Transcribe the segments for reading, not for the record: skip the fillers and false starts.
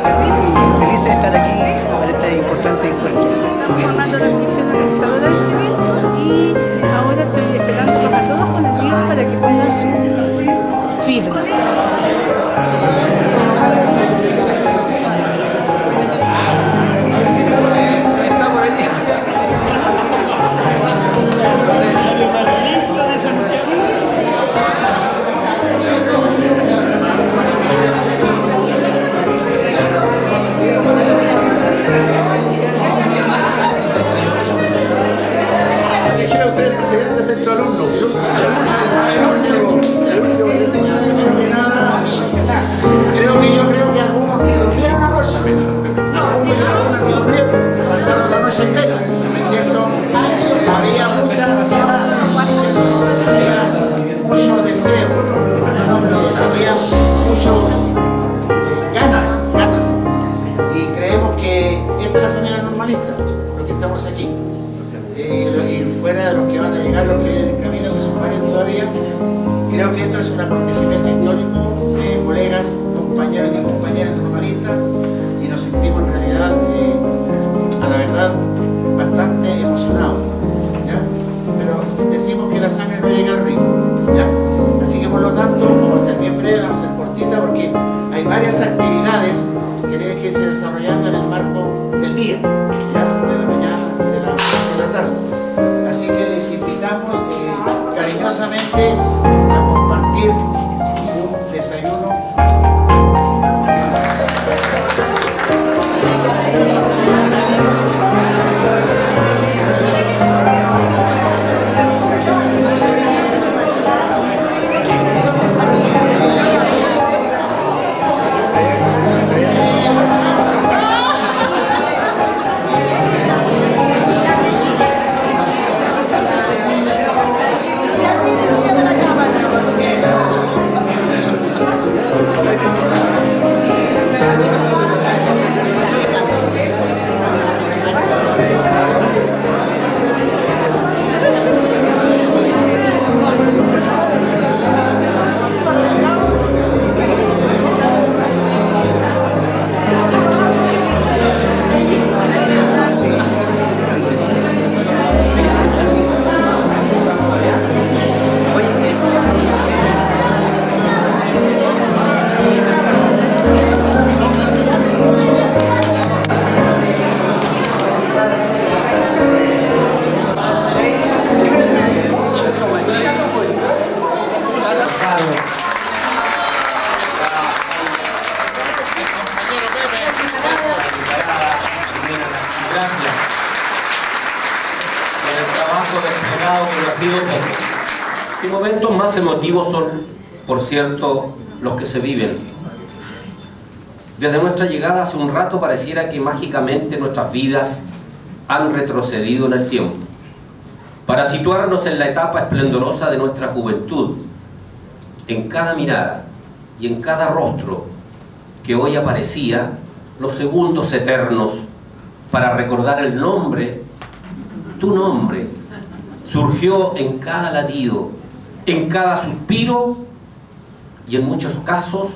muy felices de estar aquí para este importante encuentro. Estamos formando la comisión organizadora de este evento y ahora estoy esperando a todos con el libro para que pongan su firma. Creo que esto es un acontecimiento histórico, colegas, compañeros y compañeras normalistas, y nos sentimos en realidad, a la verdad, bastante emocionados, ¿ya? Pero decimos que la sangre no llega al río, ¿ya? Así que por lo tanto vamos a ser bien breves, vamos a ser cortitas porque hay varias actividades que tienen que irse desarrollando en el marco del día, ¿ya? De la mañana, de la tarde. Así que les invitamos cariñosamente a compartir un desayuno. Y momentos más emotivos son, por cierto, los que se viven. Desde nuestra llegada hace un rato pareciera que mágicamente nuestras vidas han retrocedido en el tiempo, para situarnos en la etapa esplendorosa de nuestra juventud, en cada mirada y en cada rostro que hoy aparecía, los segundos eternos para recordar el nombre, tu nombre, surgió en cada latido, en cada suspiro y en muchos casos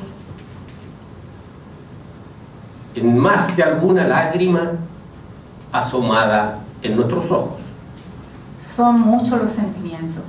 en más de alguna lágrima asomada en nuestros ojos. Son muchos los sentimientos.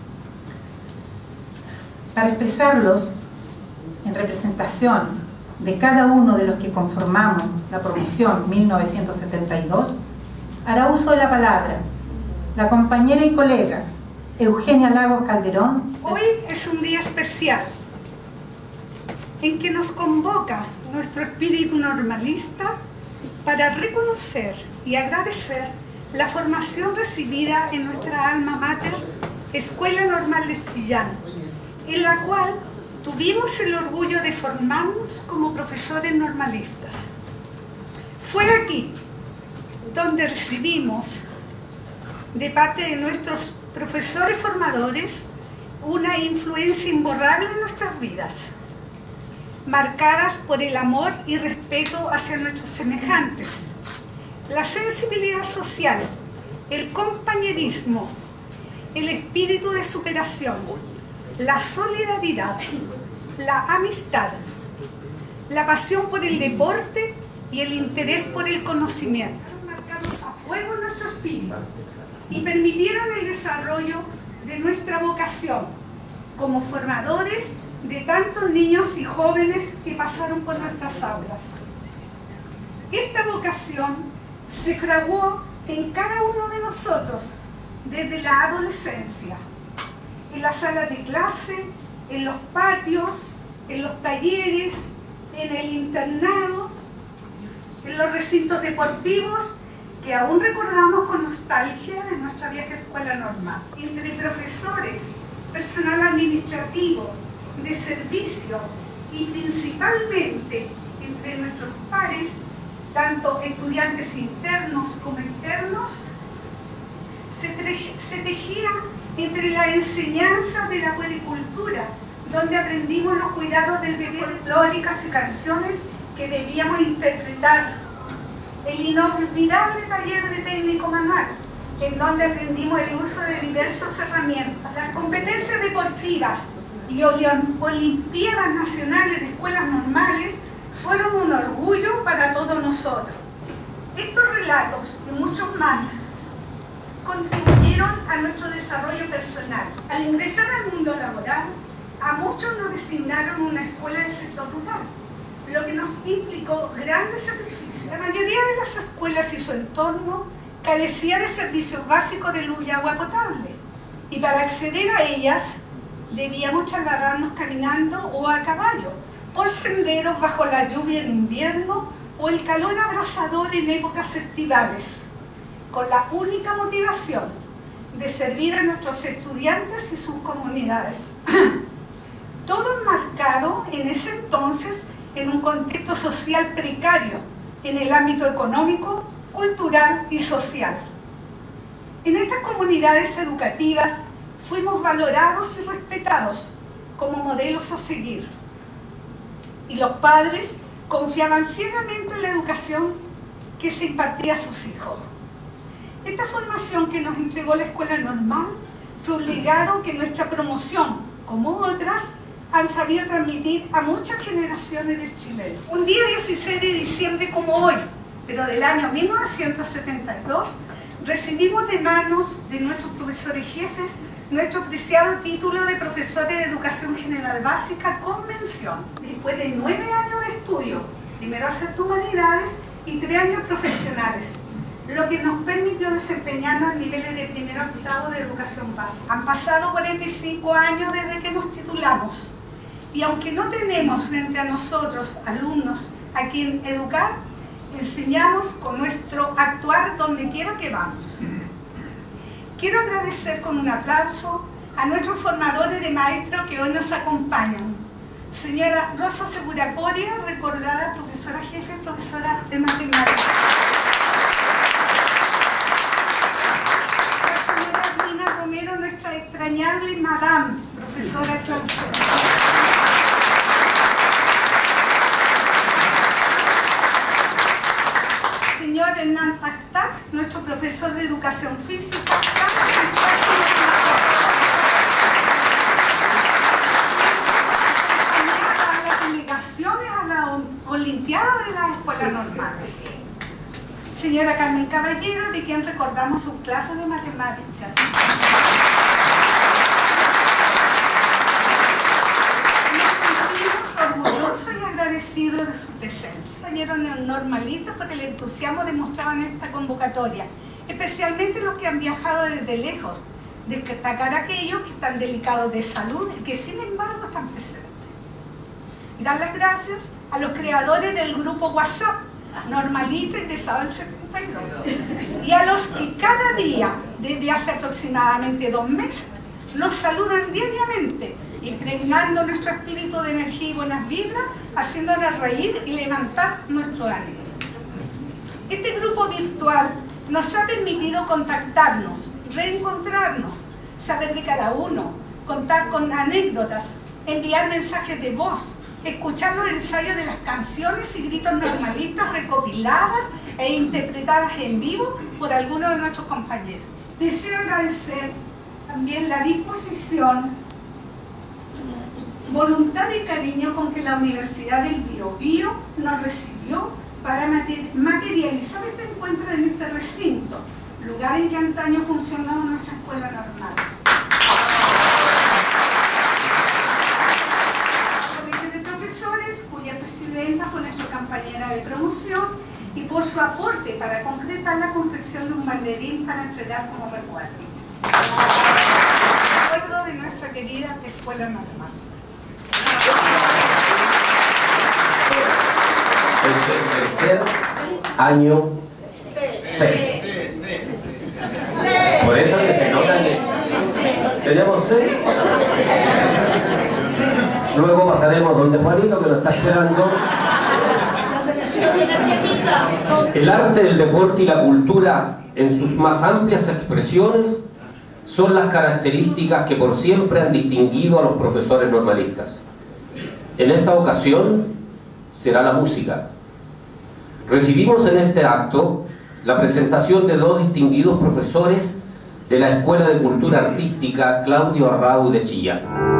Para expresarlos en representación de cada uno de los que conformamos la promoción 1972, hará uso de la palabra la compañera y colega Eugenia Lagos Calderón. Hoy es un día especial en que nos convoca nuestro espíritu normalista para reconocer y agradecer la formación recibida en nuestra alma mater, Escuela Normal de Chillán, en la cual tuvimos el orgullo de formarnos como profesores normalistas. Fue aquí donde recibimos de parte de nuestros profesores formadores una influencia imborrable en nuestras vidas, marcadas por el amor y respeto hacia nuestros semejantes, la sensibilidad social, el compañerismo, el espíritu de superación, la solidaridad, la amistad, la pasión por el deporte y el interés por el conocimiento. Marcados a fuego nuestro espíritu y permitieron el desarrollo de nuestra vocación como formadores de tantos niños y jóvenes que pasaron por nuestras aulas. Esta vocación se fraguó en cada uno de nosotros desde la adolescencia, en la sala de clase, en los patios, en los talleres, en el internado, en los recintos deportivos que aún recordamos con nostalgia de nuestra vieja escuela normal, entre profesores, personal administrativo, de servicio y principalmente entre nuestros pares, tanto estudiantes internos como externos, se tejía entre la enseñanza de la puericultura, donde aprendimos los cuidados del bebé, folclóricas y canciones que debíamos interpretar, el inolvidable taller de técnico manual, en donde aprendimos el uso de diversas herramientas, las competencias deportivas y olimpiadas nacionales de escuelas normales fueron un orgullo para todos nosotros. Estos relatos y muchos más contribuyeron a nuestro desarrollo personal. Al ingresar al mundo laboral, a muchos nos designaron una escuela del sector rural, lo que nos implicó grandes sacrificios. La mayoría de las escuelas y su entorno carecía de servicios básicos de luz y agua potable, y para acceder a ellas debíamos trasladarnos caminando o a caballo, por senderos bajo la lluvia en invierno o el calor abrasador en épocas estivales, con la única motivación de servir a nuestros estudiantes y sus comunidades. Todo enmarcado en ese entonces en un contexto social precario en el ámbito económico, cultural y social. En estas comunidades educativas fuimos valorados y respetados como modelos a seguir, y los padres confiaban ciegamente en la educación que se impartía a sus hijos. Esta formación que nos entregó la escuela normal fue un legado que nuestra promoción, como otras, han sabido transmitir a muchas generaciones de chilenos. Un día 16 de diciembre como hoy, pero del año 1972, recibimos de manos de nuestros profesores jefes nuestro preciado título de profesores de Educación General Básica con mención, después de 9 años de estudio, primero hacer humanidades y 3 años profesionales, lo que nos permitió desempeñarnos en niveles de primero a octavo de educación básica. Han pasado 45 años desde que nos titulamos, y aunque no tenemos frente a nosotros alumnos a quien educar, enseñamos con nuestro actuar donde quiera que vamos. Quiero agradecer con un aplauso a nuestros formadores de maestros que hoy nos acompañan. Señora Rosa Segura Coria, recordada profesora jefe, profesora de matemáticas. La señora Lina Romero, nuestra extrañable madame, profesora chancellor. Señor Hernán Pactac, nuestro profesor de educación física, a las delegaciones a la Olimpiada de la Escuela Normal. Señora Carmen Caballero, de quien recordamos sus clases de matemáticas. Orgulloso y agradecido de su presencia. Compañeros normalistas por el entusiasmo demostrado en esta convocatoria, especialmente los que han viajado desde lejos, destacar a aquellos que están delicados de salud y que sin embargo están presentes. Dar las gracias a los creadores del grupo WhatsApp, normalista ingresado en 72, y a los que cada día, desde hace aproximadamente 2 meses, nos saludan diariamente, impregnando nuestro espíritu de energía y buenas vibras, haciéndonos reír y levantar nuestro ánimo. Este grupo virtual nos ha permitido contactarnos, reencontrarnos, saber de cada uno, contar con anécdotas, enviar mensajes de voz, escuchar los ensayos de las canciones y gritos normalistas recopiladas e interpretadas en vivo por algunos de nuestros compañeros. Deseo agradecer también la disposición, voluntad y cariño con que la Universidad del Biobío nos recibió para materializar este encuentro en este recinto, lugar en que antaño funcionó nuestra escuela normal. Comité de profesores, cuya presidenta fue nuestra compañera de promoción, y por su aporte para concretar la confección de un banderín para entregar como recuerdo. Recuerdo de nuestra querida escuela normal. El tercer año 6. Por eso que se nota que tenemos 6. Luego pasaremos donde Juanito, que nos está esperando. El arte, el deporte y la cultura en sus más amplias expresiones son las características que por siempre han distinguido a los profesores normalistas. En esta ocasión será la música. Recibimos en este acto la presentación de 2 distinguidos profesores de la Escuela de Cultura Artística Claudio Arrau de Chillán.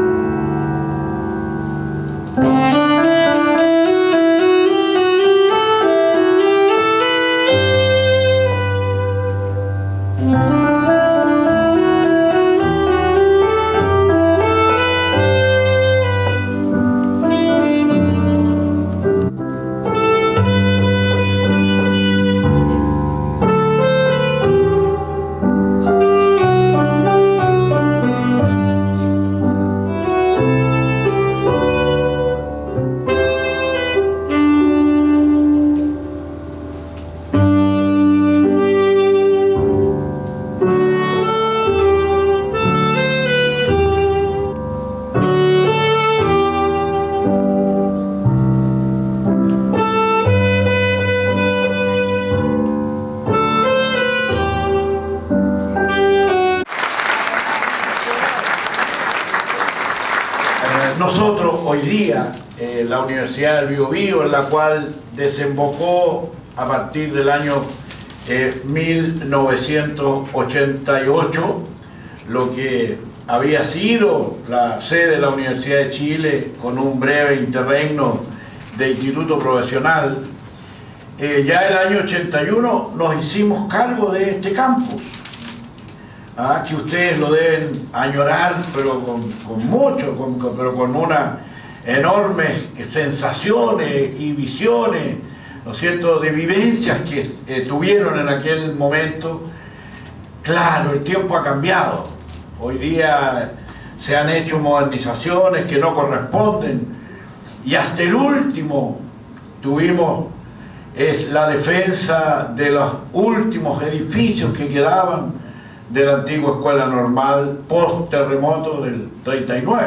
Nosotros hoy día, la Universidad del Biobío, en la cual desembocó a partir del año 1988, lo que había sido la sede de la Universidad de Chile con un breve interregno de instituto profesional, ya el año 81 nos hicimos cargo de este campus. Que ustedes lo deben añorar, pero con unas enormes sensaciones y visiones, ¿no es cierto?, de vivencias que tuvieron en aquel momento. Claro, el tiempo ha cambiado. Hoy día se han hecho modernizaciones que no corresponden, y hasta el último tuvimos la defensa de los últimos edificios que quedaban de la antigua escuela normal post terremoto del 39.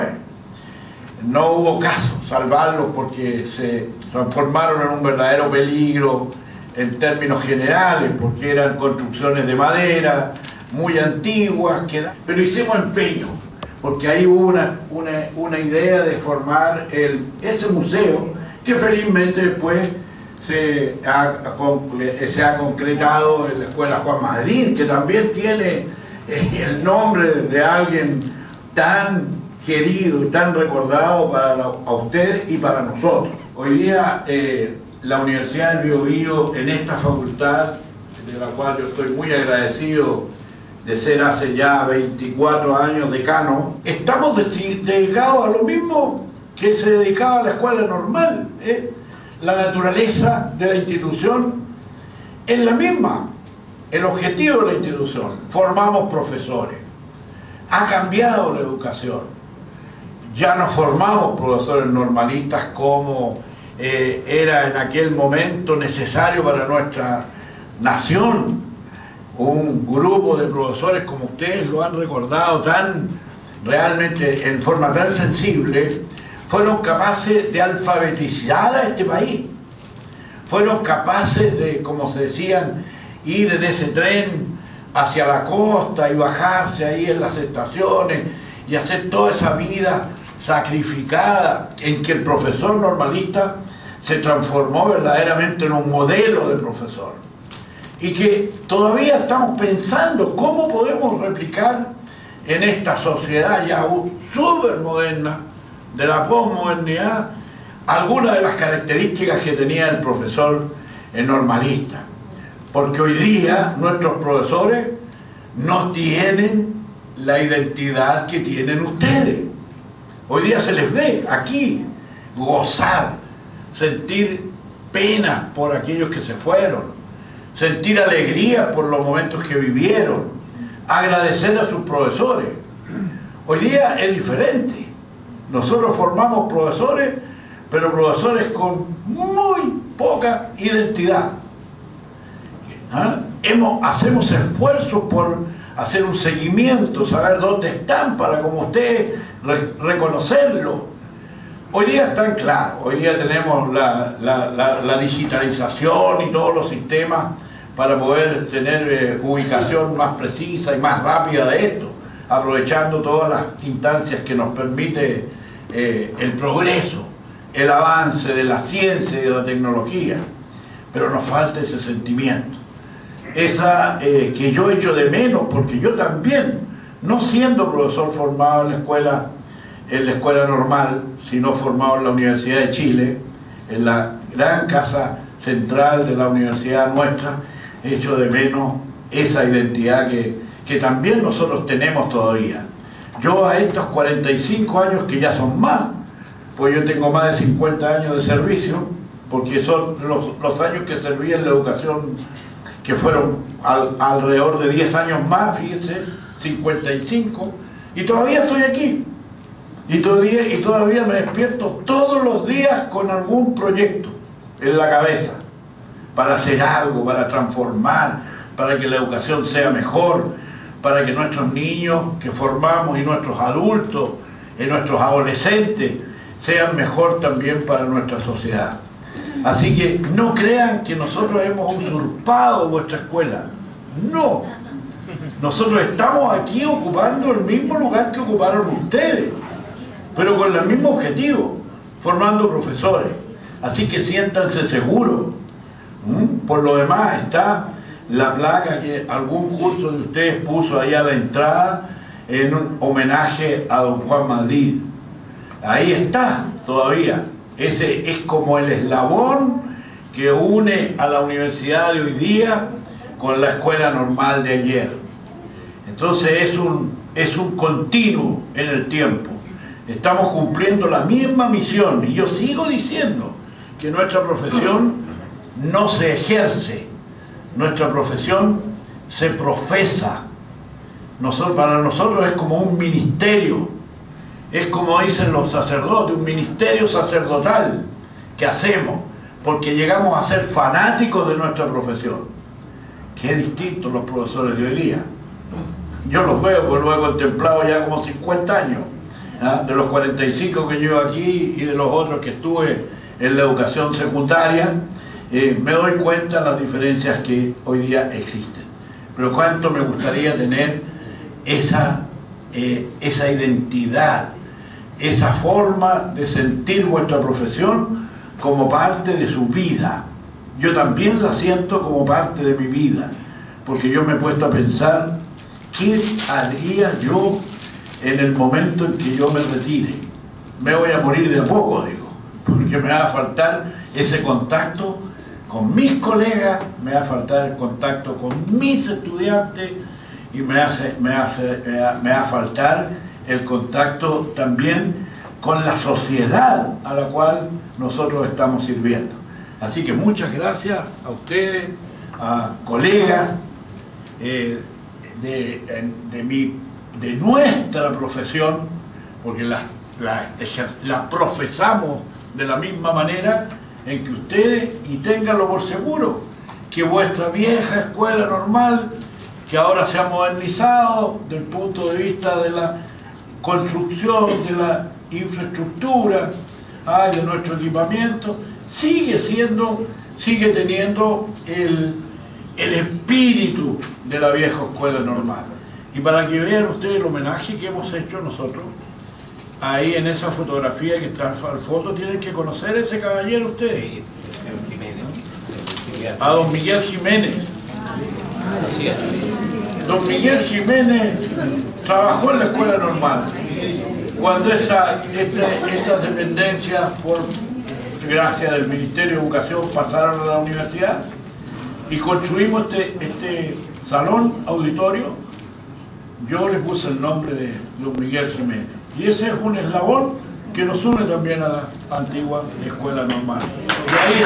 No hubo caso salvarlos porque se transformaron en un verdadero peligro en términos generales, porque eran construcciones de madera muy antiguas, pero hicimos empeño, porque ahí hubo una idea de formar ese museo, que felizmente después se ha concretado en la Escuela Juan Madrid, que también tiene el nombre de alguien tan querido y tan recordado a ustedes y para nosotros. Hoy día la Universidad del Biobío, en esta facultad, de la cual yo estoy muy agradecido de ser hace ya 24 años decano, estamos dedicados a lo mismo que se dedicaba a la escuela normal. La naturaleza de la institución es la misma, el objetivo de la institución. Formamos profesores, ha cambiado la educación, ya no formamos profesores normalistas como era en aquel momento necesario para nuestra nación. Un grupo de profesores, como ustedes lo han recordado realmente en forma tan sensible, fueron capaces de alfabetizar a este país, fueron capaces de, como se decían, ir en ese tren hacia la costa y bajarse ahí en las estaciones y hacer toda esa vida sacrificada, en que el profesor normalista se transformó verdaderamente en un modelo de profesor, y que todavía estamos pensando cómo podemos replicar en esta sociedad ya súper moderna de la posmodernidad algunas de las características que tenía el profesor normalista. Porque hoy día nuestros profesores no tienen la identidad que tienen ustedes. Hoy día se les ve aquí gozar, sentir pena por aquellos que se fueron, sentir alegría por los momentos que vivieron, agradecer a sus profesores. Hoy día es diferente. Nosotros formamos profesores, pero profesores con muy poca identidad. Hacemos esfuerzos por hacer un seguimiento, saber dónde están para, como usted, reconocerlo. Hoy día están claros, hoy día tenemos la digitalización y todos los sistemas para poder tener ubicación más precisa y más rápida de esto, aprovechando todas las instancias que nos permite el progreso, el avance de la ciencia y de la tecnología. Pero nos falta ese sentimiento, que yo echo de menos, porque yo también, no siendo profesor formado en la escuela normal, sino formado en la Universidad de Chile, en la gran casa central de la universidad nuestra, echo de menos esa identidad que también nosotros tenemos todavía. Yo a estos 45 años, que ya son más, pues yo tengo más de 50 años de servicio, porque son los años que serví en la educación, que fueron alrededor de 10 años más, fíjense, 55, y todavía estoy aquí. Y todavía me despierto todos los días con algún proyecto en la cabeza, para hacer algo, para transformar, para que la educación sea mejor, para que nuestros niños que formamos y nuestros adultos y nuestros adolescentes sean mejor también para nuestra sociedad. Así que no crean que nosotros hemos usurpado vuestra escuela. No. Nosotros estamos aquí ocupando el mismo lugar que ocuparon ustedes, pero con el mismo objetivo, formando profesores. Así que siéntanse seguros. Por lo demás está la placa que algún curso de ustedes puso ahí a la entrada en un homenaje a don Juan Madrid. Ahí está todavía. Ese es como el eslabón que une a la universidad de hoy día con la escuela normal de ayer. Entonces es un continuo en el tiempo. Estamos cumpliendo la misma misión, y yo sigo diciendo que nuestra profesión no se ejerce, nuestra profesión se profesa. Para nosotros es como un ministerio, es como dicen los sacerdotes, un ministerio sacerdotal que hacemos, porque llegamos a ser fanáticos de nuestra profesión. Qué distintos los profesores de hoy día. Yo los veo, porque lo he contemplado ya como 50 años. De los 45 que llevo aquí y de los otros que estuve en la educación secundaria, me doy cuenta de las diferencias que hoy día existen. Pero cuánto me gustaría tener esa identidad, esa forma de sentir vuestra profesión como parte de su vida. Yo también la siento como parte de mi vida, porque yo me he puesto a pensar, ¿qué haría yo en el momento en que yo me retire? Me voy a morir de a poco, digo, porque me va a faltar ese contacto con mis colegas, me va a faltar el contacto con mis estudiantes y me va a faltar el contacto también con la sociedad a la cual nosotros estamos sirviendo. Así que muchas gracias a ustedes, a colegas de nuestra profesión, porque la profesamos de la misma manera en que ustedes, y ténganlo por seguro, que vuestra vieja escuela normal, que ahora se ha modernizado desde el punto de vista de la construcción, de la infraestructura, de nuestro equipamiento, sigue teniendo el espíritu de la vieja escuela normal. Y para que vean ustedes el homenaje que hemos hecho nosotros, ahí en esa fotografía que está al fondo, tienen que conocer a ese caballero ustedes. A don Miguel Jiménez. Don Miguel Jiménez trabajó en la escuela normal. Cuando estas dependencias, por gracias del Ministerio de Educación pasaron a la universidad y construimos este salón auditorio. Yo le puse el nombre de don Miguel Jiménez y ese es un eslabón que nos une también a la antigua escuela normal. Y ahí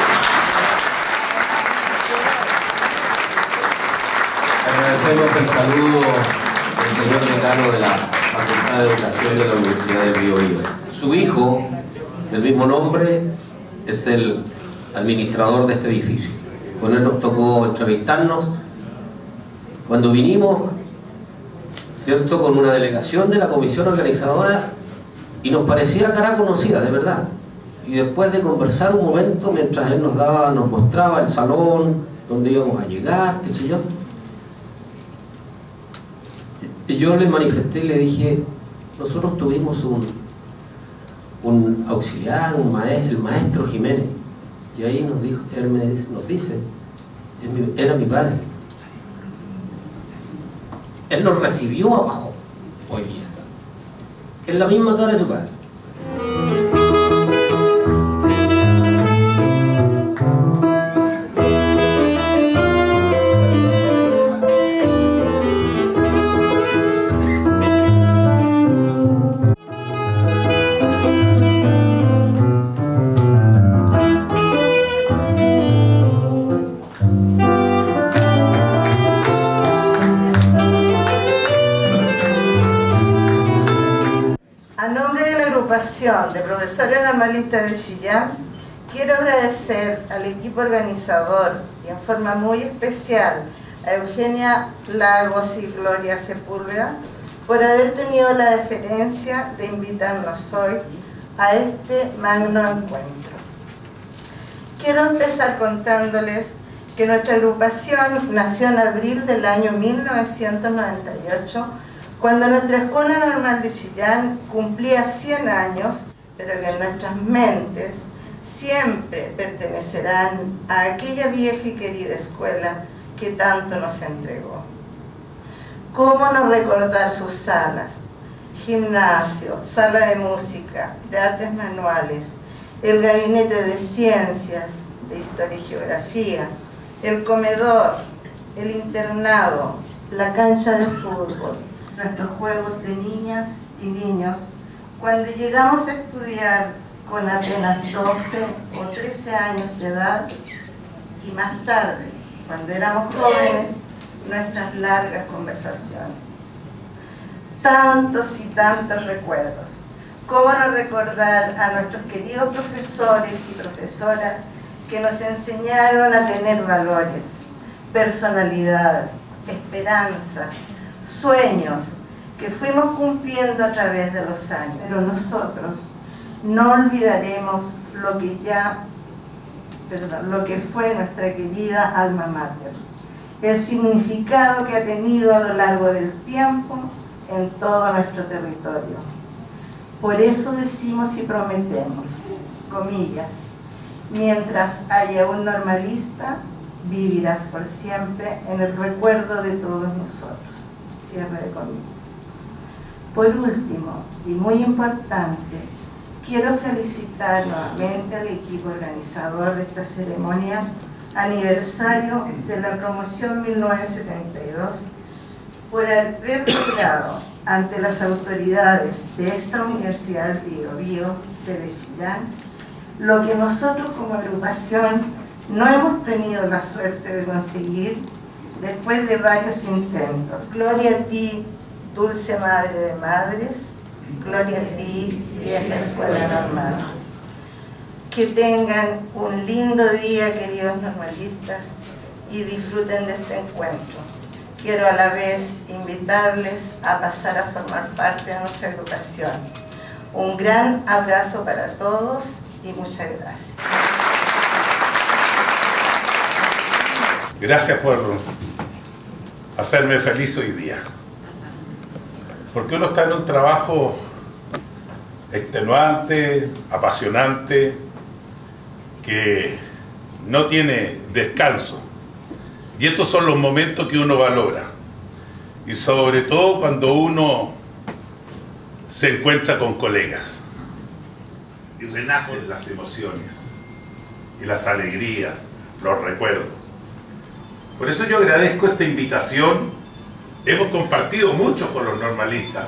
agradecemos el saludo del señor decano de la Facultad de Educación de la Universidad de Biobío. Su hijo, del mismo nombre, es el administrador de este edificio. Con él nos tocó entrevistarnos cuando vinimos, ¿cierto?, con una delegación de la comisión organizadora y nos parecía cara conocida, de verdad. Y después de conversar un momento, mientras él nos mostraba el salón, donde íbamos a llegar, qué sé yo, y yo le manifesté y le dije, nosotros tuvimos un auxiliar, el maestro Jiménez, y ahí nos dijo, él nos dice, era mi padre. Él nos recibió abajo hoy día. Es la misma cara de su padre. De profesores normalistas de Chillán, quiero agradecer al equipo organizador y en forma muy especial a Eugenia Lagos y Gloria Sepúlveda por haber tenido la deferencia de invitarnos hoy a este magno encuentro. Quiero empezar contándoles que nuestra agrupación nació en abril del año 1998, cuando nuestra Escuela Normal de Chillán cumplía 100 años, pero que en nuestras mentes siempre pertenecerán a aquella vieja y querida escuela que tanto nos entregó. ¿Cómo no recordar sus salas? Gimnasio, sala de música, de artes manuales, el gabinete de ciencias, de historia y geografía, el comedor, el internado, la cancha de fútbol, nuestros juegos de niñas y niños, cuando llegamos a estudiar con apenas 12 o 13 años de edad, y más tarde, cuando éramos jóvenes, nuestras largas conversaciones. Tantos y tantos recuerdos. ¿Cómo no recordar a nuestros queridos profesores y profesoras que nos enseñaron a tener valores, personalidad, esperanzas, sueños que fuimos cumpliendo a través de los años? Pero nosotros no olvidaremos lo que fue nuestra querida alma mater, el significado que ha tenido a lo largo del tiempo en todo nuestro territorio. Por eso decimos y prometemos, comillas, mientras haya un normalista, vivirás por siempre en el recuerdo de todos nosotros. Cierre de comillas. Por último, y muy importante, quiero felicitar nuevamente al equipo organizador de esta ceremonia aniversario de la promoción 1972 por haber logrado ante las autoridades de esta Universidad del Biobío, sede Chillán, lo que nosotros como agrupación no hemos tenido la suerte de conseguir después de varios intentos. Gloria a ti, dulce madre de madres, gloria a ti, vieja escuela normal. Que tengan un lindo día, queridos normalistas, y disfruten de este encuentro. Quiero a la vez invitarles a pasar a formar parte de nuestra agrupación. Un gran abrazo para todos y muchas gracias. Gracias por hacerme feliz hoy día. Porque uno está en un trabajo extenuante, apasionante, que no tiene descanso. Y estos son los momentos que uno valora. Y sobre todo cuando uno se encuentra con colegas. Y renacen las emociones. y las alegrías, los recuerdos. Por eso yo agradezco esta invitación. Hemos compartido mucho con los normalistas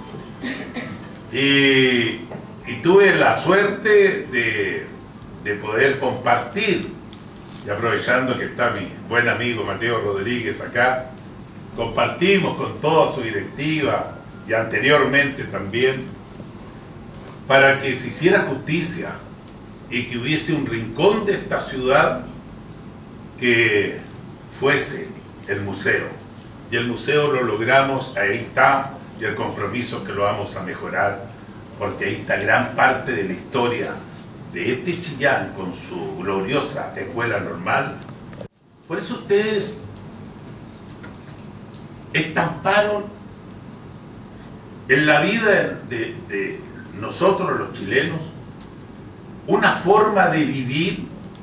y tuve la suerte de poder compartir, y aprovechando que está mi buen amigo Mateo Rodríguez acá, compartimos con toda su directiva y anteriormente también, para que se hiciera justicia y que hubiese un rincón de esta ciudad que fuese el museo. Y el museo lo logramos, ahí está, y el compromiso que lo vamos a mejorar, porque ahí está gran parte de la historia de este Chillán con su gloriosa escuela normal. Por eso ustedes estamparon en la vida de nosotros los chilenos una forma de vivir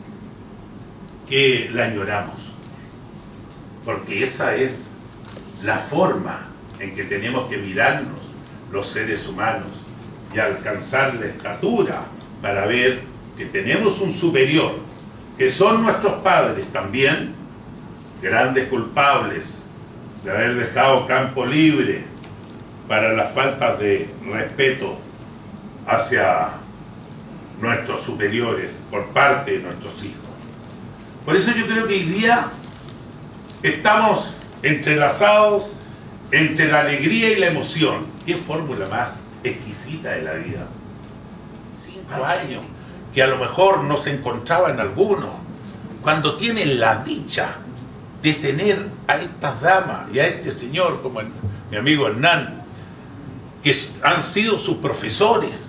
que la añoramos, porque esa es la forma en que tenemos que mirarnos los seres humanos y alcanzar la estatura para ver que tenemos un superior, que son nuestros padres también, grandes culpables de haber dejado campo libre para las faltas de respeto hacia nuestros superiores por parte de nuestros hijos. Por eso yo creo que hoy día estamos entrelazados entre la alegría y la emoción. ¿Qué fórmula más exquisita de la vida? 5 años, que a lo mejor no se encontraba en alguno, cuando tienen la dicha de tener a estas damas y a este señor, como mi amigo Hernán, que han sido sus profesores,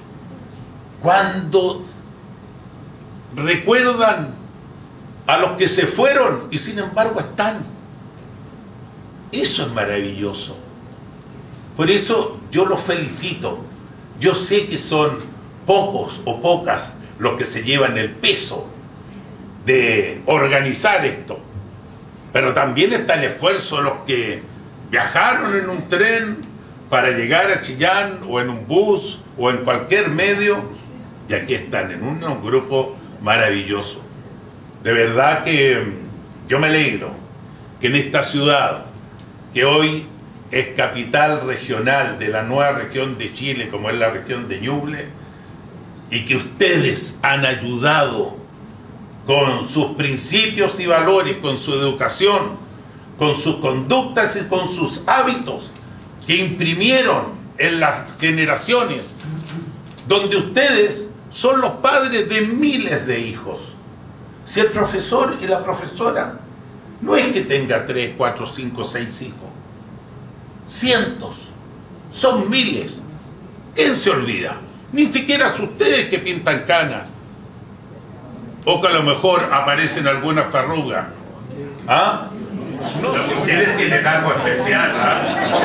cuando recuerdan a los que se fueron y sin embargo están. Eso es maravilloso. Por eso yo los felicito. Yo sé que son pocos o pocas los que se llevan el peso de organizar esto, pero también está el esfuerzo de los que viajaron en un tren para llegar a Chillán, o en un bus, o en cualquier medio, y aquí están en un grupo maravilloso. De verdad que yo me alegro que en esta ciudad, que hoy es capital regional de la nueva región de Chile, como es la región de Ñuble, y que ustedes han ayudado con sus principios y valores, con su educación, con sus conductas y con sus hábitos que imprimieron en las generaciones, donde ustedes son los padres de miles de hijos. Si el profesor y la profesora no es que tenga 3, 4, 5, 6 hijos, cientos, son miles. ¿Quién se olvida? Ni siquiera es ustedes que pintan canas, o que a lo mejor aparecen algunas verrugas. ¿Ah? No, las mujeres tienen algo especial. ¿Ah?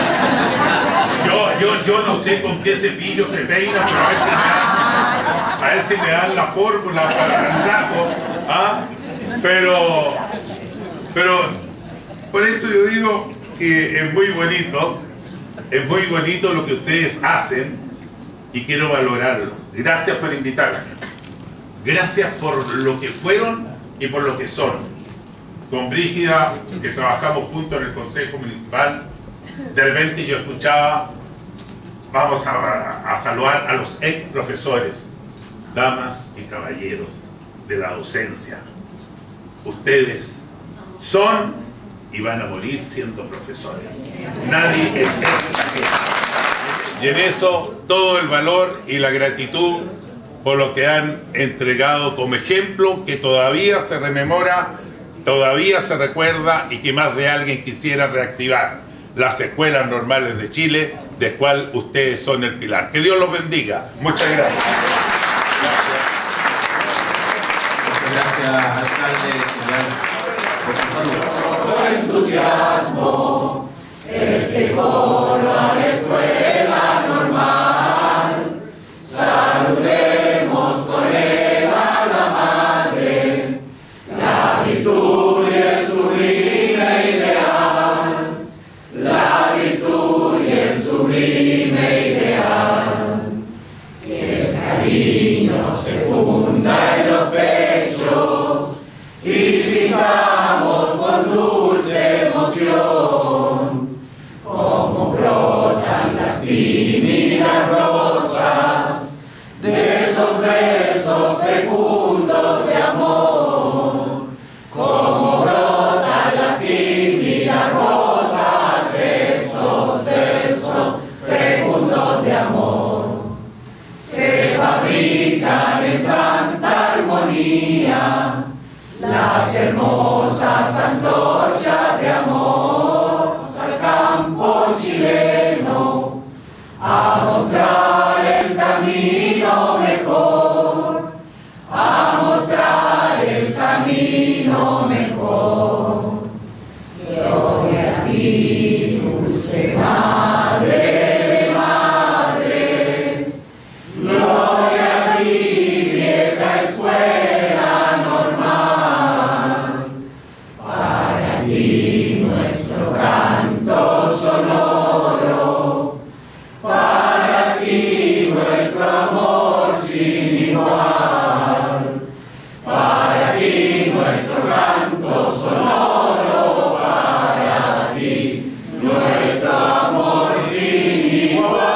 Yo no sé con qué cepillo se peina, pero a ver si me dan la fórmula para el saco. ¿Ah? Pero por eso yo digo que es muy bonito lo que ustedes hacen y quiero valorarlo. Gracias por invitarme. Gracias por lo que fueron y por lo que son. Con Brígida, que trabajamos juntos en el Consejo Municipal, de repente yo escuchaba, vamos a saludar a los ex profesores, damas y caballeros de la docencia. Ustedes son y van a morir siendo profesores. Nadie es extranjero. Y en eso todo el valor y la gratitud por lo que han entregado como ejemplo, que todavía se rememora, todavía se recuerda, y que más de alguien quisiera reactivar las escuelas normales de Chile, de cual ustedes son el pilar. Que Dios los bendiga. Muchas gracias. Gracias, alcalde, por su saludo. Con entusiasmo, este coro a la escuela normal, saludemos con él a la madre, la virtud y el sublime ideal, la virtud y el sublime ideal, que el cariño se funda en los pechos ti, dulce madre de madres, gloria a ti, vieja escuela normal, para ti nuestro canto sonoro, para ti nuestro amor sin igual, para ti nuestro canto sonoro, para ti nuestro amor sin igual.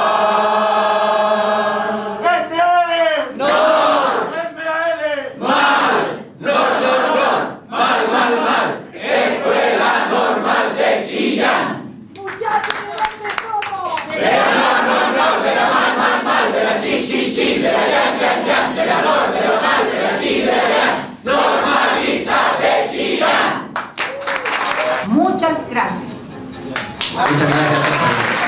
¡FL! ¡No! ¡FL! ¡Mal! ¡No, no, no! ¡Mal, mal, mal! ¡Escuela Normal de Chillán! Muchachos, ¿de dónde somos? De la no, de la mal, de la chi, de la yan, de la nor, de la mal, de la chi, de la yan, normalista de Chillán. Muchas gracias. Muchas gracias.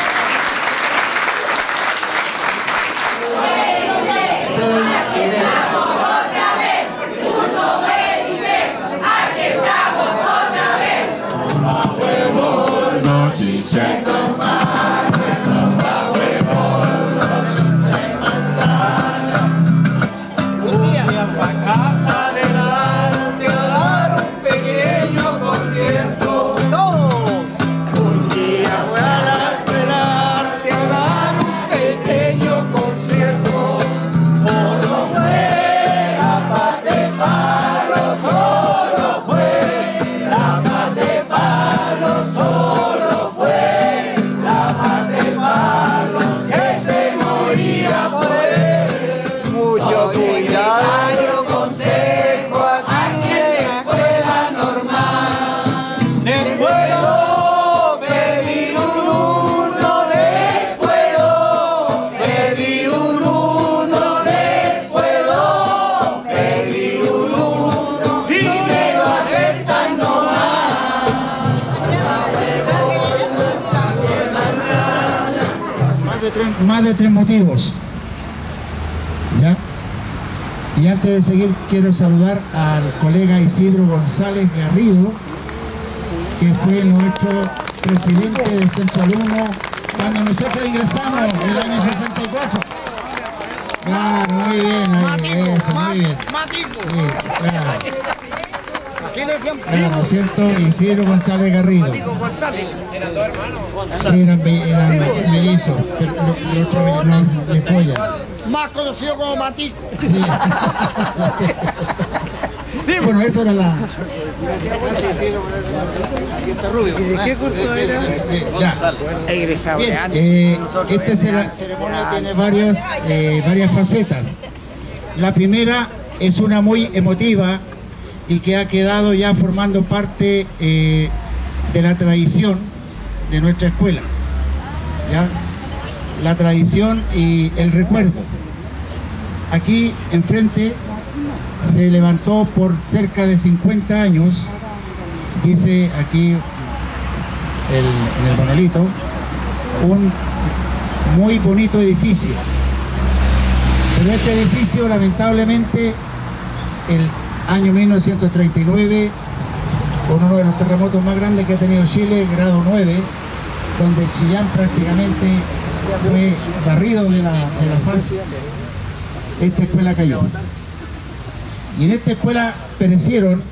Casa adelante a dar un pequeño concierto. Un día fue a la arte a dar un pequeño concierto. Solo fue la paz de palo, solo fue la paz de palo, solo fue la paz de palo que se moría por él. Mucho cuidado, consejo aquí en la escuela normal. Les puedo pedir un uno, les puedo pedir un uno, les puedo pedir un uno y me lo aceptan nomás. Más de tres motivos. ¿Ya? Y antes de seguir quiero saludar al colega Isidro González Garrido, que fue nuestro presidente del Centro Alumno cuando nosotros ingresamos en el año 74. Claro, muy bien, eso, muy bien. Sí, claro. Claro, ¿cierto? Isidro González Garrido. Sí, eran mellizos, el otro no, de polla. Más conocido como Matico. Sí. Sí, bueno, eso era la... ¿De qué curso era? Ya. Bien, esta ceremonia tiene varias facetas. La primera es una muy emotiva y que ha quedado ya formando parte de la tradición de nuestra escuela. ¿Ya? La tradición y el recuerdo. Aquí enfrente se levantó por cerca de 50 años, dice aquí en el panelito, un muy bonito edificio. Pero este edificio, lamentablemente, el año 1939, con uno de los terremotos más grandes que ha tenido Chile, grado 9, donde Chillán prácticamente fue barrido de la faz, esta escuela cayó. Y en esta escuela perecieron,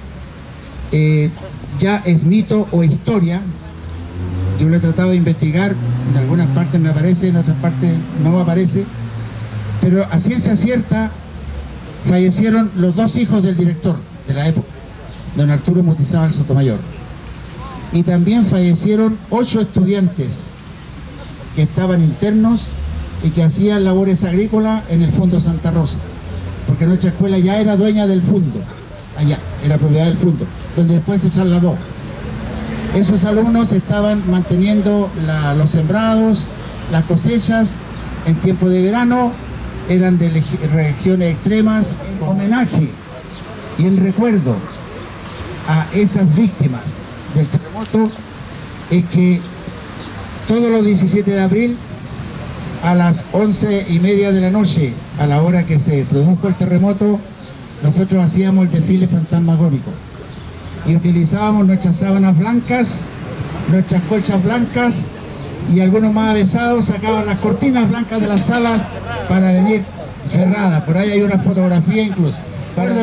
ya es mito o historia, yo lo he tratado de investigar, en algunas partes me aparece, en otras partes no me aparece, pero a ciencia cierta fallecieron los dos hijos del director de la época, don Arturo Mutizábal Sotomayor, y también fallecieron 8 estudiantes que estaban internos y que hacían labores agrícolas en el Fondo Santa Rosa, porque nuestra escuela ya era dueña del fondo, allá, era propiedad del fondo, donde después se trasladó. Esos alumnos estaban manteniendo los sembrados, las cosechas en tiempo de verano, eran de regiones extremas. En homenaje y en recuerdo a esas víctimas del terremoto es que todos los 17 de abril a las 11:30 de la noche, a la hora que se produjo el terremoto, nosotros hacíamos el desfile fantasmagórico y utilizábamos nuestras sábanas blancas nuestras colchas blancas y algunos más avesados sacaban las cortinas blancas de las salas para venir cerradas. Por ahí hay una fotografía incluso. En recuerdo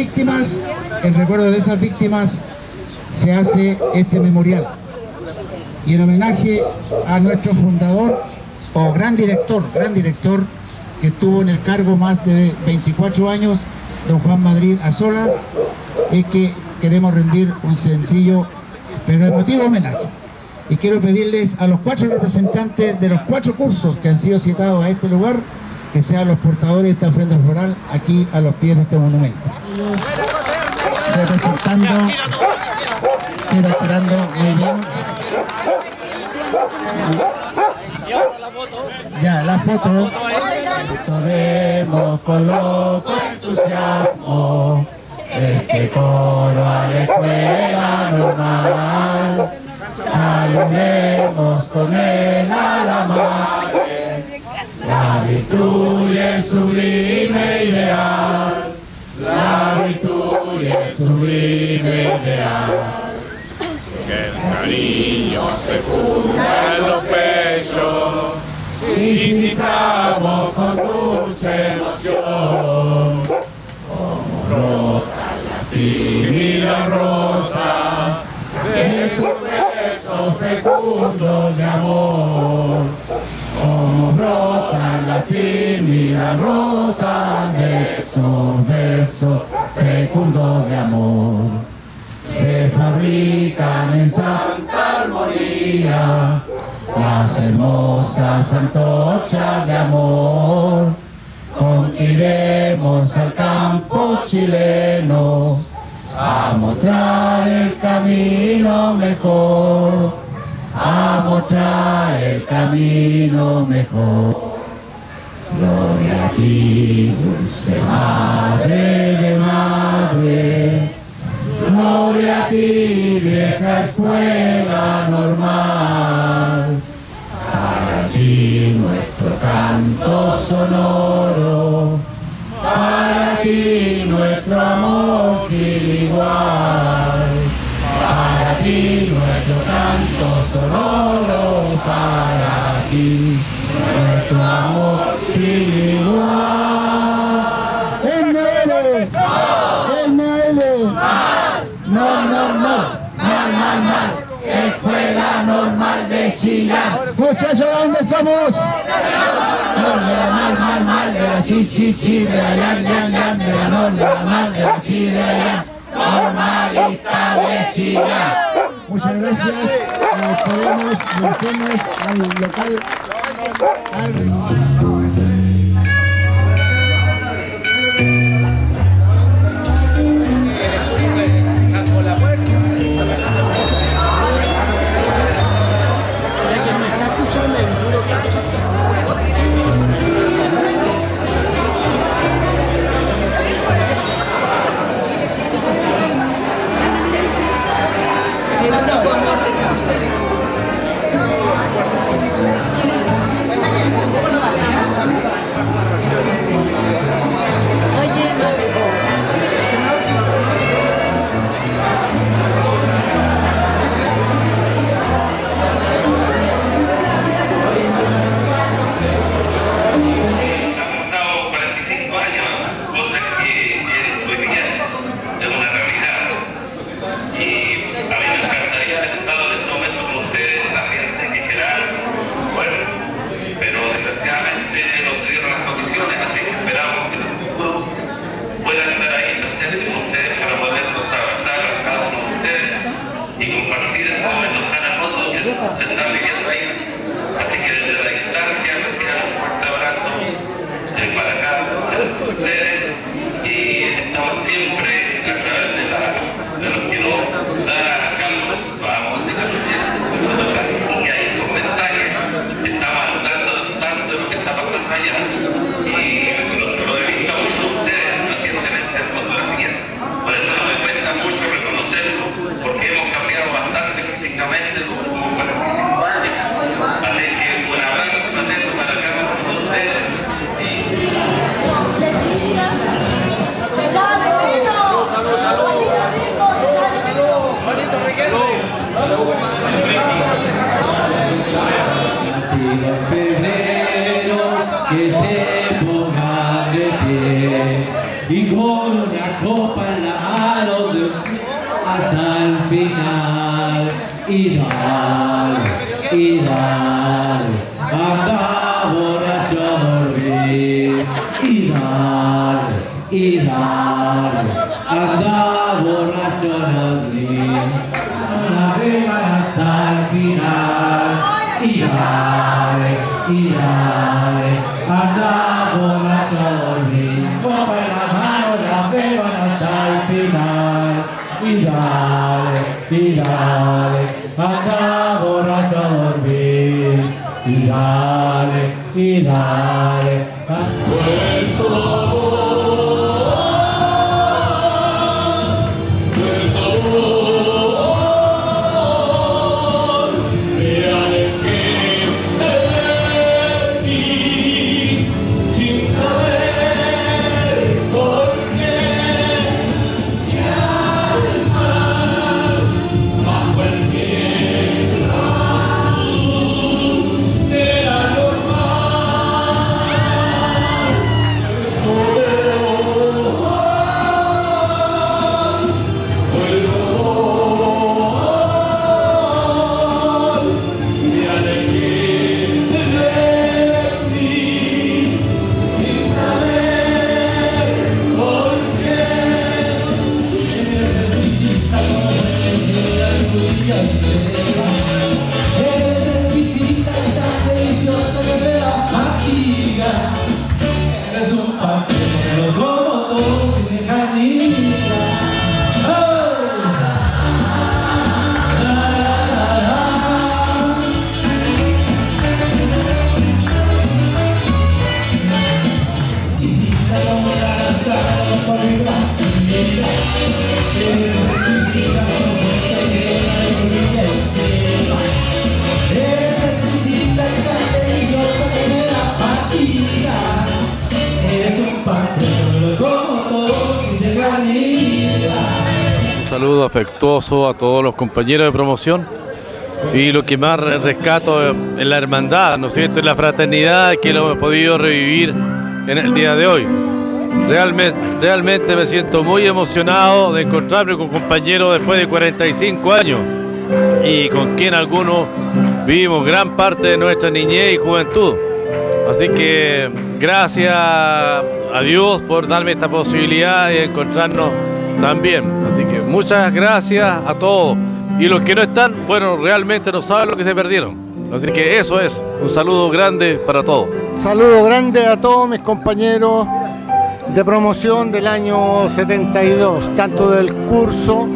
de esas víctimas se hace este memorial. Y en homenaje a nuestro fundador o gran director que estuvo en el cargo más de 24 años, don Juan Madrid Azolas, es que queremos rendir un sencillo pero emotivo homenaje. Y quiero pedirles a los 4 representantes de los 4 cursos que han sido citados a este lugar, que sean los portadores de esta ofrenda floral aquí a los pies de este monumento. Representando, estoy esperando muy bien. Ya, la foto. Podemos con loco entusiasmo este coro a la escuela normal. Saludemos con él a la madre, la virtud y el sublime ideal, la virtud y el sublime ideal. Que el cariño se funda en los pechos y citamos con dulce emoción, como brota la tímida rosa de su verso fecundo de amor, como brotan las tímidas rosas de esos versos fecundos de amor. Se fabrican en santa armonía las hermosas antorchas de amor, con que iremos al campo chileno a mostrar el camino mejor, a mostrar el camino mejor. Gloria a ti, dulce madre de madre, gloria a ti, vieja escuela normal, para ti nuestro canto sonoro, para ti nuestro amor sin igual, para ti nuestro canto sonoro, para ti nuestro amor sin igual. ¡ML! ¡ML! Mal, Escuela Normal de Chillán. Muchachos, ¿de dónde somos? De la mal, de la chi, de la yan, de la norma, de la mal, de la chi, de la yan, normalista de Chillán. Muchas gracias. Podemos dirigirnos al local. se está viviendo ahí. Así que desde la distancia reciban un fuerte abrazo para cada uno de ustedes y estamos siempre a través de lo que nos da Carlos, vamos de la y hay los mensajes que estamos anotando tanto de lo que está pasando allá y lo he visto a muchos de ustedes recientemente en fotografías. Por eso no me cuesta mucho reconocerlo, porque hemos cambiado bastante físicamente como 45 años. Así que un abrazo fraterno para cada uno de ustedes. y dale, anda borracho a dormir, y dale, anda borracho a dormir, no la beban hasta el final, y dale, anda borracho a dormir, coge la mano, la beban hasta el final, y dale, anda borracho a dormir, y dale, Un saludo afectuoso a todos los compañeros de promoción, y lo que más rescato es la hermandad, ¿no es cierto?, y la fraternidad que lo hemos podido revivir en el día de hoy. Realmente me siento muy emocionado de encontrarme con compañeros después de 45 años y con quien algunos vivimos gran parte de nuestra niñez y juventud. Así que gracias a Dios por darme esta posibilidad de encontrarnos también. Así que muchas gracias a todos. Y los que no están, bueno, realmente no saben lo que se perdieron. Así que eso es, un saludo grande para todos. Saludo grande a todos mis compañeros de promoción del año 72, tanto del curso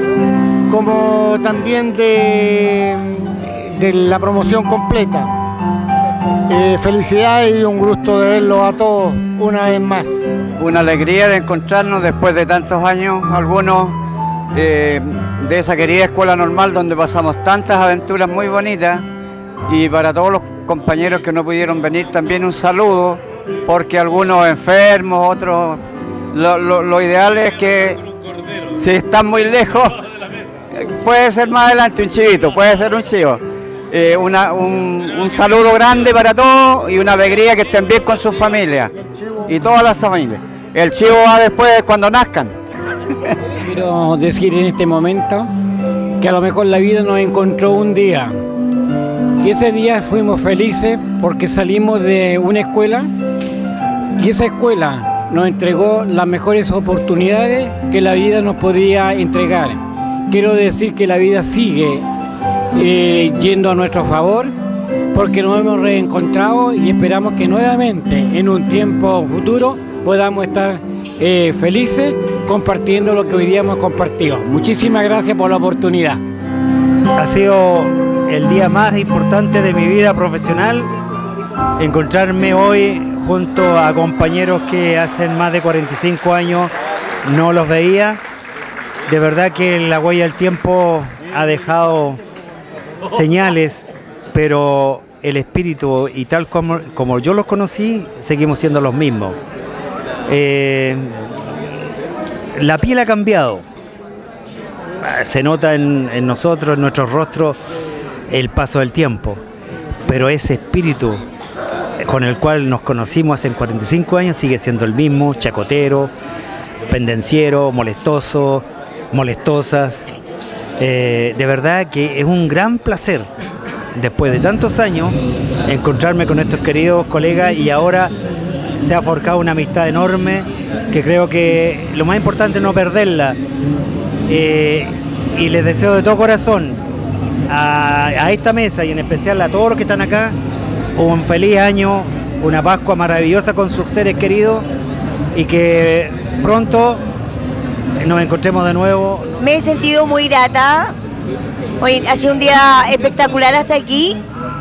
como también de la promoción completa. Felicidades y un gusto de verlos a todos una vez más. Una alegría de encontrarnos después de tantos años, algunos de esa querida escuela normal donde pasamos tantas aventuras muy bonitas, y para todos los compañeros que no pudieron venir también un saludo, porque algunos enfermos, otros... Lo ideal es que si están muy lejos, puede ser más adelante un chivito, puede ser un chivo. Un saludo grande para todos y una alegría que estén bien con sus familias y todas las familias. El chivo va después cuando nazcan. Quiero decir en este momento que a lo mejor la vida nos encontró un día y ese día fuimos felices porque salimos de una escuela y esa escuela nos entregó las mejores oportunidades que la vida nos podía entregar. Quiero decir que la vida sigue yendo a nuestro favor porque nos hemos reencontrado y esperamos que nuevamente en un tiempo futuro podamos estar felices compartiendo lo que hoy día hemos compartido. Muchísimas gracias por la oportunidad. Ha sido el día más importante de mi vida profesional, encontrarme hoy junto a compañeros que hace más de 45 años no los veía. De verdad que la huella del tiempo ha dejado señales, pero el espíritu y tal como yo los conocí, seguimos siendo los mismos. La piel ha cambiado, se nota en nosotros, en nuestros rostros, el paso del tiempo, pero ese espíritu con el cual nos conocimos hace 45 años sigue siendo el mismo, chacotero, pendenciero, molestoso, molestosas. De verdad que es un gran placer después de tantos años, encontrarme con estos queridos colegas y ahora se ha forjado una amistad enorme que creo que lo más importante es no perderla. Y les deseo de todo corazón a esta mesa y en especial a todos los que están acá un feliz año, una Pascua maravillosa con sus seres queridos y que pronto nos encontremos de nuevo. Me he sentido muy grata. Hoy ha sido un día espectacular hasta aquí.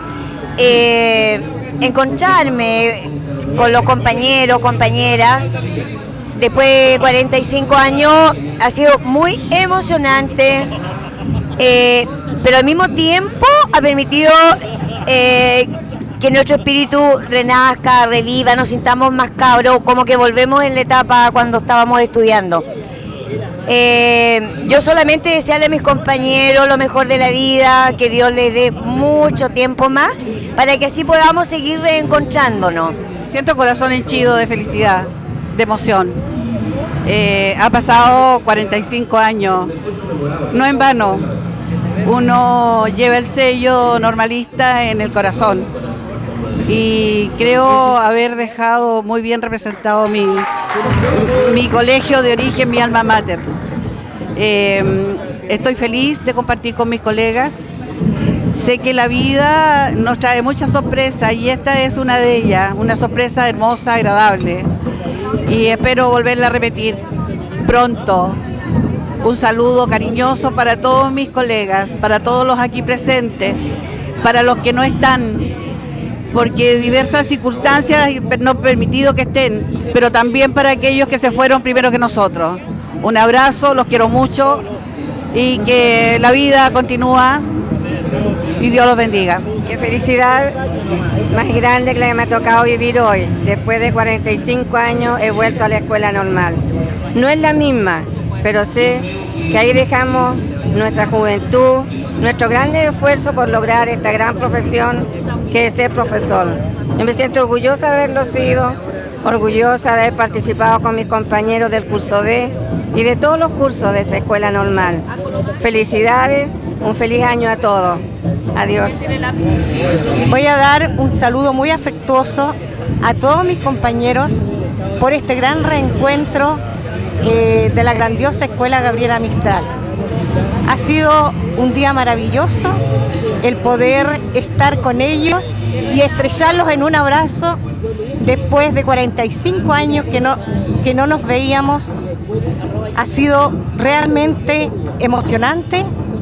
Encontrarme con los compañeros, compañeras, después de 45 años ha sido muy emocionante, pero al mismo tiempo ha permitido que nuestro espíritu renazca, reviva, nos sintamos más cabros, como que volvemos en la etapa cuando estábamos estudiando. Yo solamente desearle a mis compañeros lo mejor de la vida, que Dios les dé mucho tiempo más, para que así podamos seguir reencontrándonos. Siento corazón henchido de felicidad, de emoción. Ha pasado 45 años, no en vano. Uno lleva el sello normalista en el corazón y creo haber dejado muy bien representado mi colegio de origen, mi alma mater. Estoy feliz de compartir con mis colegas. Sé que la vida nos trae muchas sorpresas y esta es una de ellas, una sorpresa hermosa, agradable. Y espero volverla a repetir pronto. Un saludo cariñoso para todos mis colegas, para todos los aquí presentes, para los que no están, porque diversas circunstancias no han permitido que estén, pero también para aquellos que se fueron primero que nosotros. Un abrazo, los quiero mucho y que la vida continúa y Dios los bendiga. Qué felicidad más grande que la que me ha tocado vivir hoy. Después de 45 años he vuelto a la escuela normal. No es la misma, pero sé que ahí dejamos nuestra juventud, nuestro gran esfuerzo por lograr esta gran profesión que es ser profesor. Yo me siento orgullosa de haberlo sido, orgullosa de haber participado con mis compañeros del curso D y de todos los cursos de esa escuela normal. Felicidades, un feliz año a todos. Adiós. Voy a dar un saludo muy afectuoso a todos mis compañeros por este gran reencuentro de la grandiosa Escuela Gabriela Mistral. Ha sido un día maravilloso el poder estar con ellos y estrellarlos en un abrazo después de 45 años que no nos veíamos. Ha sido realmente emocionante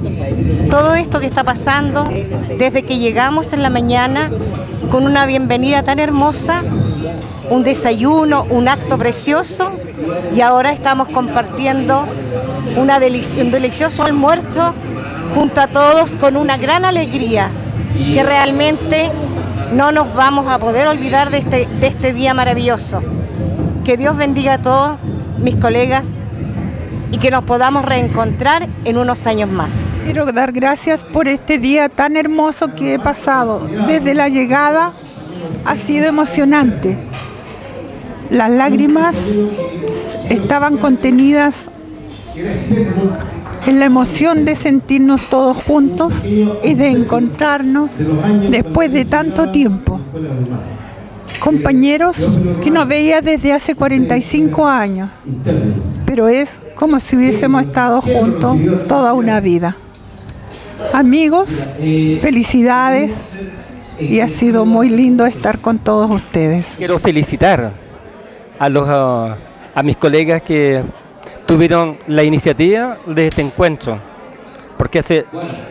todo esto que está pasando desde que llegamos en la mañana con una bienvenida tan hermosa, un desayuno, un acto precioso y ahora estamos compartiendo un delicioso almuerzo junto a todos con una gran alegría que realmente no nos vamos a poder olvidar de este día maravilloso. Que Dios bendiga a todos mis colegas y que nos podamos reencontrar en unos años más. Quiero dar gracias por este día tan hermoso que he pasado. Desde la llegada ha sido emocionante. Las lágrimas estaban contenidas en la emoción de sentirnos todos juntos y de encontrarnos después de tanto tiempo. Compañeros que no veía desde hace 45 años, pero es como si hubiésemos estado juntos toda una vida. Amigos, felicidades y ha sido muy lindo estar con todos ustedes. Quiero felicitar a mis colegas que tuvieron la iniciativa de este encuentro, porque hace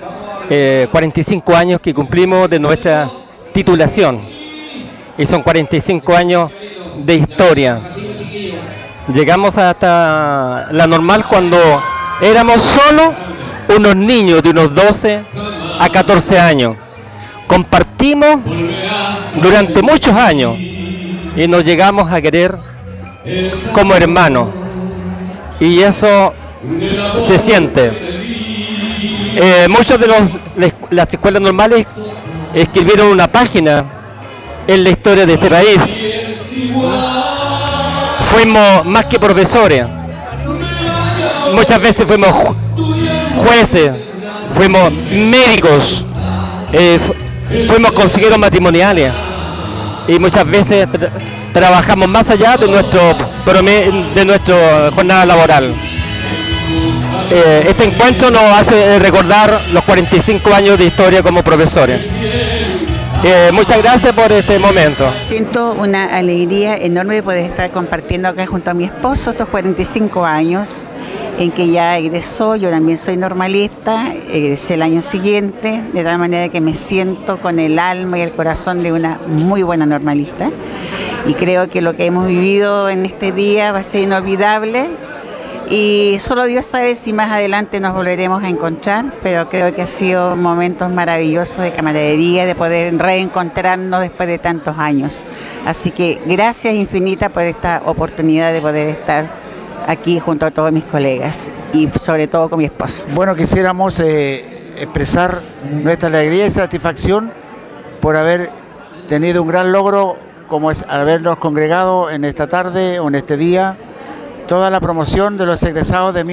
45 años que cumplimos de nuestra titulación y son 45 años de historia. Llegamos hasta la normal cuando éramos solo unos niños de unos 12 a 14 años. Compartimos durante muchos años y nos llegamos a querer como hermanos. Y eso se siente. Muchos de las escuelas normales escribieron una página en la historia de este país. Fuimos más que profesores, muchas veces fuimos jueces, fuimos médicos, fuimos consejeros matrimoniales y muchas veces trabajamos más allá de nuestra jornada laboral. Este encuentro nos hace recordar los 45 años de historia como profesores. Muchas gracias por este momento. Siento una alegría enorme de poder estar compartiendo acá junto a mi esposo estos 45 años en que ya egresó. Yo también soy normalista, egresé el año siguiente, de tal manera que me siento con el alma y el corazón de una muy buena normalista. Y creo que lo que hemos vivido en este día va a ser inolvidable. Y solo Dios sabe si más adelante nos volveremos a encontrar, pero creo que ha sido momentos maravillosos de camaradería, de poder reencontrarnos después de tantos años. Así que gracias infinitas por esta oportunidad de poder estar aquí junto a todos mis colegas y sobre todo con mi esposo. Bueno, quisiéramos expresar nuestra alegría y satisfacción por haber tenido un gran logro como es habernos congregado en esta tarde o en este día toda la promoción de los egresados de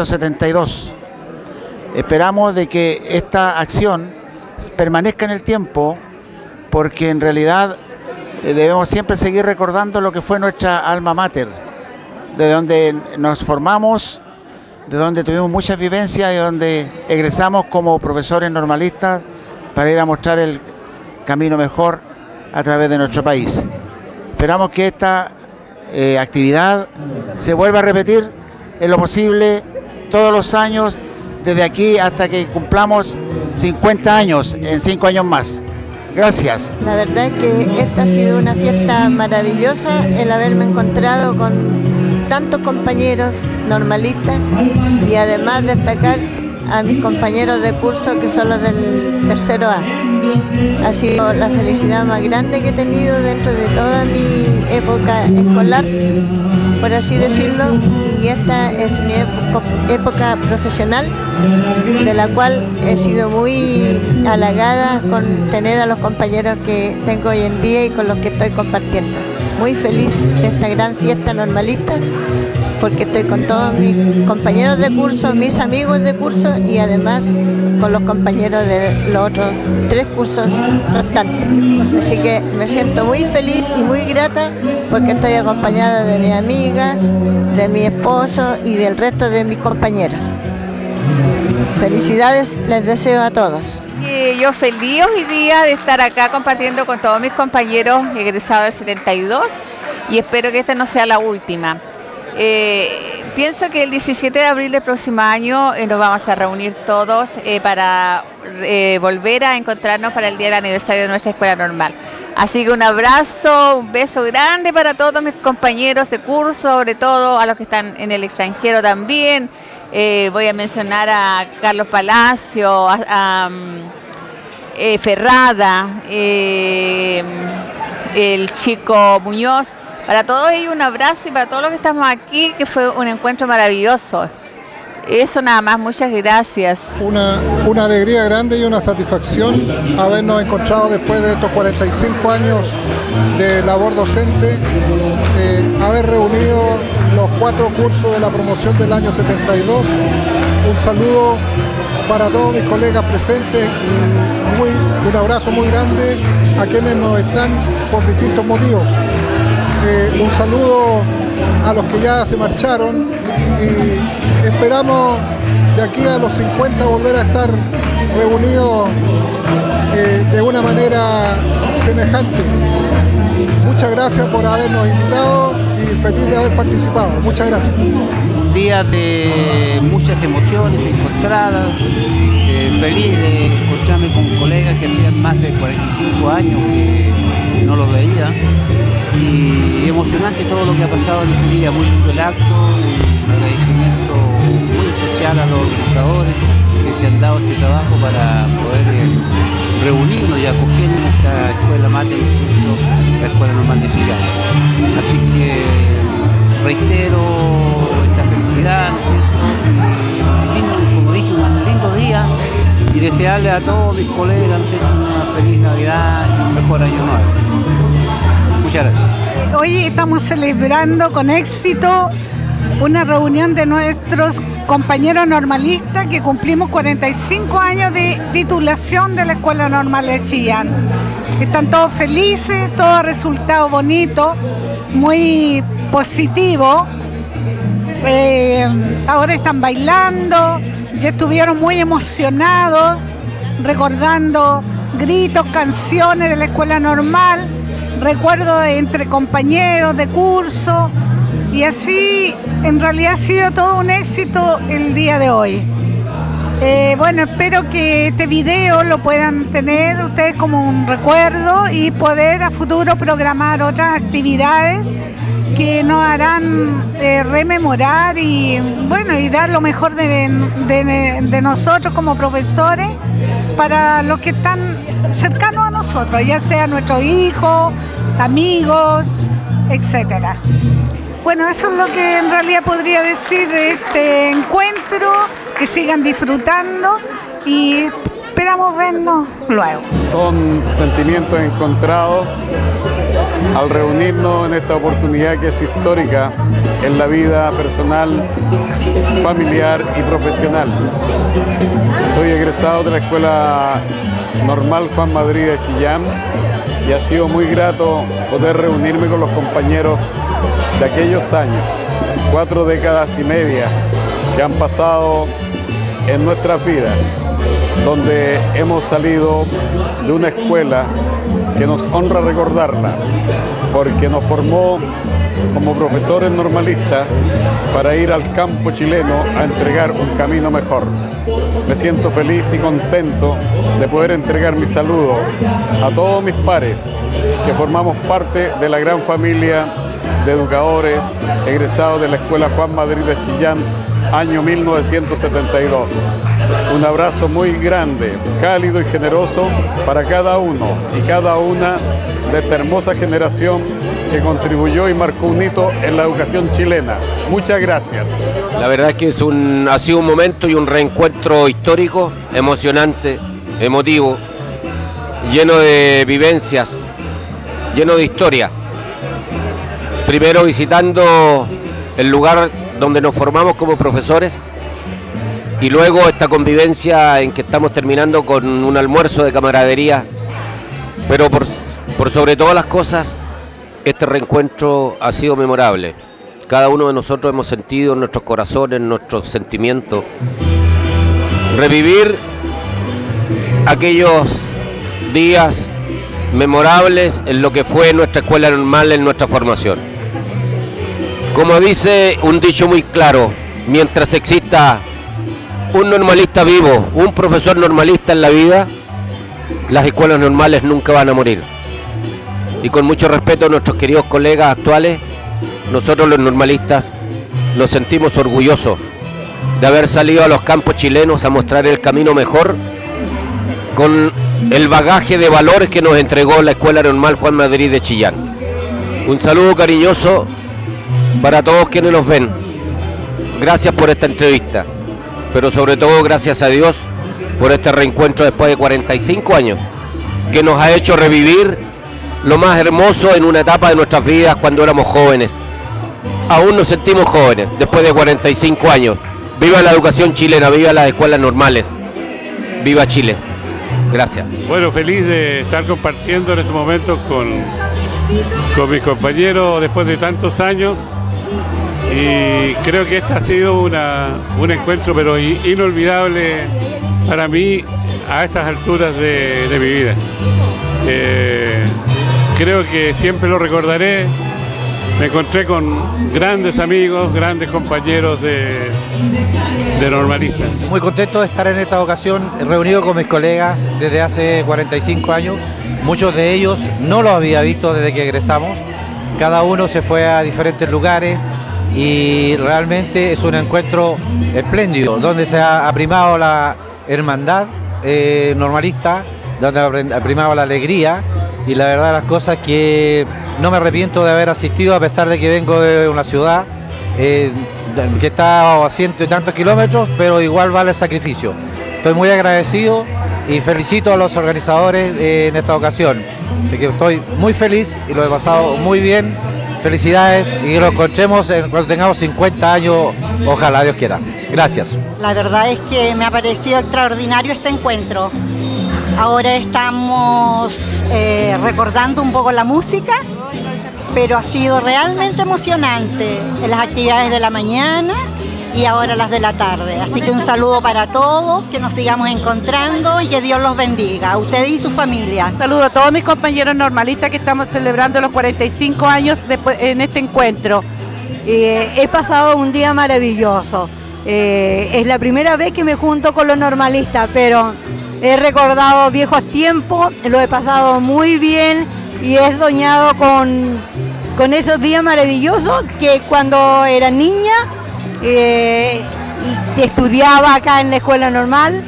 1972. Esperamos de que esta acción permanezca en el tiempo, porque en realidad debemos siempre seguir recordando lo que fue nuestra alma mater, de donde nos formamos, de donde tuvimos muchas vivencias y donde egresamos como profesores normalistas para ir a mostrar el camino mejor a través de nuestro país. Esperamos que esta actividad se vuelva a repetir en lo posible todos los años, desde aquí hasta que cumplamos 50 años, en 5 años más. Gracias. La verdad es que esta ha sido una fiesta maravillosa, el haberme encontrado con tantos compañeros normalistas y además destacar a mis compañeros de curso que son los del tercero A. Ha sido la felicidad más grande que he tenido dentro de toda mi época escolar, por así decirlo, y esta es mi época profesional, de la cual he sido muy halagada con tener a los compañeros que tengo hoy en día y con los que estoy compartiendo. Muy feliz de esta gran fiesta normalista, porque estoy con todos mis compañeros de curso, mis amigos de curso y además con los compañeros de los otros 3 cursos restantes. Así que me siento muy feliz y muy grata porque estoy acompañada de mis amigas, de mi esposo y del resto de mis compañeros. Felicidades les deseo a todos. Yo feliz hoy día de estar acá compartiendo con todos mis compañeros egresados del 72 y espero que esta no sea la última. Pienso que el 17 de abril del próximo año nos vamos a reunir todos para volver a encontrarnos para el día del aniversario de nuestra escuela normal. Así que un abrazo, un beso grande para todos mis compañeros de curso, sobre todo a los que están en el extranjero también. Voy a mencionar a Carlos Palacio, a Ferrada, el chico Muñoz. Para todos ellos un abrazo y para todos los que estamos aquí, que fue un encuentro maravilloso. Eso nada más, muchas gracias. Una alegría grande y una satisfacción habernos encontrado después de estos 45 años de labor docente, haber reunido los 4 cursos de la promoción del año 72. Un saludo para todos mis colegas presentes y un abrazo muy grande a quienes nos están por distintos motivos. Un saludo a los que ya se marcharon y esperamos de aquí a los 50 volver a estar reunidos de una manera semejante. Muchas gracias por habernos invitado y feliz de haber participado. Muchas gracias. Un día de muchas emociones encontradas, feliz de encontrarme con colegas que hacían más de 45 años que no los veía. Y emocionante todo lo que ha pasado en este día, muy lindo el acto, un agradecimiento muy especial a los organizadores que se han dado este trabajo para poder reunirnos y acoger en esta escuela mate, la Escuela Normal de Chillán. Así que reitero esta felicidad, como dije, un lindo día y desearle a todos mis colegas una feliz Navidad y un mejor año nuevo. Muchas gracias. Hoy estamos celebrando con éxito una reunión de nuestros compañeros normalistas que cumplimos 45 años de titulación de la Escuela Normal de Chillán. Están todos felices, todo ha resultado bonito, muy positivo. Ahora están bailando, ya estuvieron muy emocionados, recordando gritos, canciones de la Escuela Normal, recuerdos entre compañeros de curso, y así en realidad ha sido todo un éxito el día de hoy. Bueno, espero que este video lo puedan tener ustedes como un recuerdo y poder a futuro programar otras actividades que nos harán rememorar y bueno, y dar lo mejor de nosotros como profesores para los que están cercanos a nosotros, ya sea nuestros hijos, amigos, etcétera. Bueno, eso es lo que en realidad podría decir de este encuentro, que sigan disfrutando y esperamos vernos luego. Son sentimientos encontrados al reunirnos en esta oportunidad que es histórica en la vida personal, familiar y profesional. Soy egresado de la Escuela Normal Juan Madrid de Chillán y ha sido muy grato poder reunirme con los compañeros de aquellos años, 4 décadas y media que han pasado en nuestras vidas, donde hemos salido de una escuela que nos honra recordarla, porque nos formó como profesores normalistas para ir al campo chileno a entregar un camino mejor. Me siento feliz y contento de poder entregar mi saludo a todos mis pares que formamos parte de la gran familia de educadores egresados de la Escuela Juan Madrid de Chillán, año 1972. Un abrazo muy grande, cálido y generoso para cada uno y cada una de esta hermosa generación que contribuyó y marcó un hito en la educación chilena. Muchas gracias. La verdad es que ha sido un momento y un reencuentro histórico, emocionante, emotivo, lleno de vivencias, lleno de historia. Primero visitando el lugar donde nos formamos como profesores y luego esta convivencia en que estamos terminando con un almuerzo de camaradería, pero por sobre todas las cosas, este reencuentro ha sido memorable. Cada uno de nosotros hemos sentido en nuestros corazones, en nuestros sentimientos, revivir aquellos días memorables en lo que fue nuestra escuela normal, en nuestra formación. Como dice un dicho muy claro, mientras exista un normalista vivo, un profesor normalista en la vida, las escuelas normales nunca van a morir. Y con mucho respeto a nuestros queridos colegas actuales, nosotros los normalistas nos sentimos orgullosos de haber salido a los campos chilenos a mostrar el camino mejor con el bagaje de valores que nos entregó la Escuela Normal Juan Madrid de Chillán. Un saludo cariñoso para todos quienes nos ven. Gracias por esta entrevista, pero sobre todo gracias a Dios por este reencuentro después de 45 años, que nos ha hecho revivir lo más hermoso en una etapa de nuestras vidas cuando éramos jóvenes. Aún nos sentimos jóvenes después de 45 años. Viva la educación chilena, viva las escuelas normales, viva Chile. Gracias. Bueno, feliz de estar compartiendo en estos momentos con mis compañeros después de tantos años, y creo que este ha sido un encuentro pero inolvidable para mí a estas alturas de mi vida. Creo que siempre lo recordaré. Me encontré con grandes amigos, grandes compañeros de normalistas. Muy contento de estar en esta ocasión reunido con mis colegas desde hace 45 años. Muchos de ellos no los había visto desde que egresamos. Cada uno se fue a diferentes lugares y realmente es un encuentro espléndido, donde se ha primado la hermandad normalista, donde ha primado la alegría, y la verdad de las cosas que no me arrepiento de haber asistido, a pesar de que vengo de una ciudad que está a ciento y tantos kilómetros, pero igual vale el sacrificio. Estoy muy agradecido y felicito a los organizadores en esta ocasión. Así que estoy muy feliz y lo he pasado muy bien felicidades y que nos encontremos cuando tengamos 50 años, ojalá Dios quiera. Gracias. La verdad es que me ha parecido extraordinario este encuentro. Ahora estamos recordando un poco la música, pero ha sido realmente emocionante en las actividades de la mañana y ahora las de la tarde. Así que un saludo para todos, que nos sigamos encontrando y que Dios los bendiga, a usted y su familia. Saludo a todos mis compañeros normalistas que estamos celebrando los 45 años en este encuentro. He pasado un día maravilloso. Es la primera vez que me junto con los normalistas, pero he recordado viejos tiempos, lo he pasado muy bien y he soñado con esos días maravillosos que cuando era niña y estudiaba acá en la escuela normal,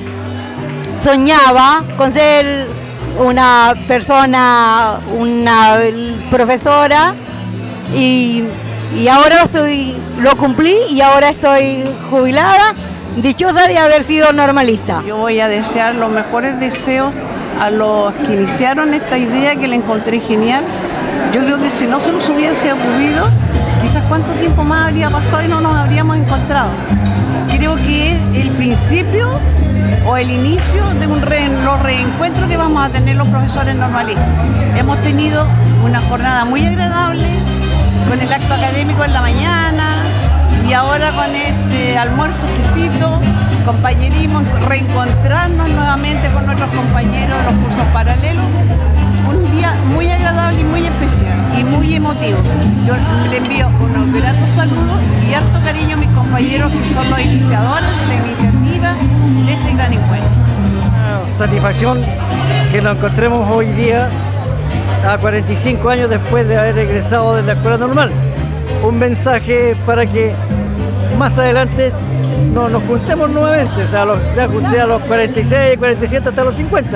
soñaba con ser una persona, una profesora y ahora lo cumplí y ahora estoy jubilada, dichosa de haber sido normalista. Yo voy a desear los mejores deseos a los que iniciaron esta idea, que la encontré genial. Yo creo que si no se nos hubiese ocurrido, quizás cuánto tiempo más habría pasado y no nos habríamos encontrado. Creo que es el principio o el inicio de los reencuentros que vamos a tener los profesores normalistas. Hemos tenido una jornada muy agradable, con el acto académico en la mañana y ahora con este almuerzo exquisito, compañerismo, reencontrarnos nuevamente con nuestros compañeros de los cursos paralelos. Un día muy agradable y muy especial y muy emotivo. Yo le envío unos gratos saludos y harto cariño a mis compañeros que son los iniciadores de la iniciativa de este gran encuentro. Satisfacción que nos encontremos hoy día a 45 años después de haber egresado de la escuela normal. Un mensaje para que más adelante nos juntemos nuevamente, o sea, sea a los 46, 47 hasta los 50.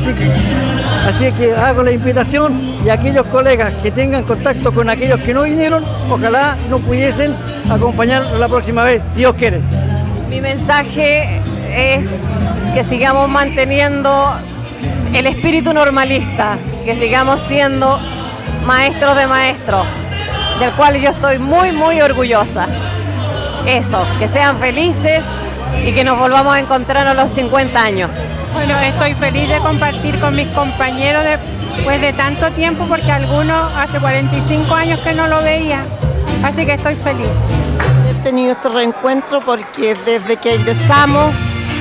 Así que hago la invitación y aquellos colegas que tengan contacto con aquellos que no vinieron, ojalá nos pudiesen acompañar la próxima vez, si Dios quiere. Mi mensaje es que sigamos manteniendo el espíritu normalista, que sigamos siendo maestros de maestros, del cual yo estoy muy, muy orgullosa. Eso, que sean felices y que nos volvamos a encontrar a los 50 años. Bueno, estoy feliz de compartir con mis compañeros después de tanto tiempo, porque algunos hace 45 años que no lo veía, así que estoy feliz. He tenido este reencuentro porque desde que ingresamos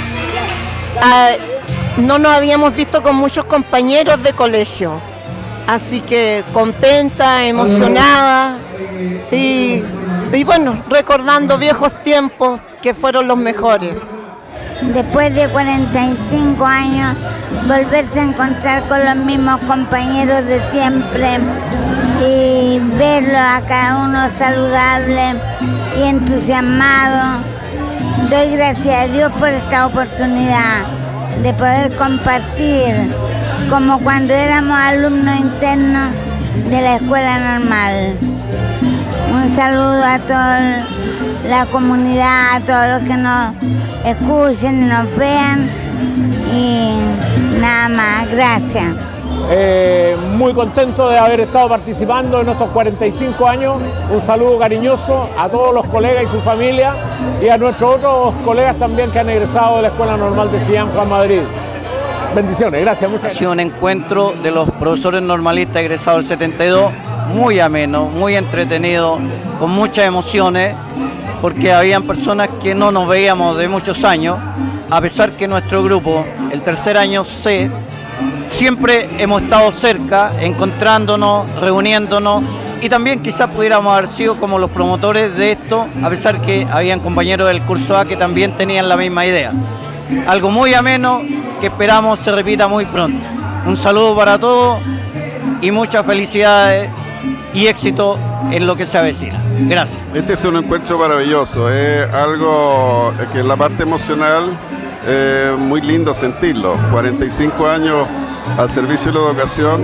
no nos habíamos visto con muchos compañeros de colegio, así que contenta, emocionada y bueno, recordando viejos tiempos que fueron los mejores. Después de 45 años, volverse a encontrar con los mismos compañeros de siempre y verlo a cada uno saludable y entusiasmado. Doy gracias a Dios por esta oportunidad de poder compartir como cuando éramos alumnos internos de la escuela normal. Un saludo a toda la comunidad, a todos los que nos escuchen y nos vean y nada más, gracias. Muy contento de haber estado participando en estos 45 años. Un saludo cariñoso a todos los colegas y su familia y a nuestros otros colegas también que han egresado de la Escuela Normal de Chillán, Juan Madrid. Bendiciones, gracias, muchas gracias. Ha sido un encuentro de los profesores normalistas egresados del 72, muy ameno, muy entretenido, con muchas emociones, porque habían personas que no nos veíamos de muchos años, a pesar que nuestro grupo, el tercer año C, siempre hemos estado cerca, encontrándonos, reuniéndonos, y también quizás pudiéramos haber sido como los promotores de esto, a pesar que habían compañeros del curso A que también tenían la misma idea. Algo muy ameno que esperamos se repita muy pronto. Un saludo para todos y muchas felicidades y éxito en lo que se avecina. Gracias. Este es un encuentro maravilloso, es algo que en la parte emocional es muy lindo sentirlo. 45 años al servicio de la educación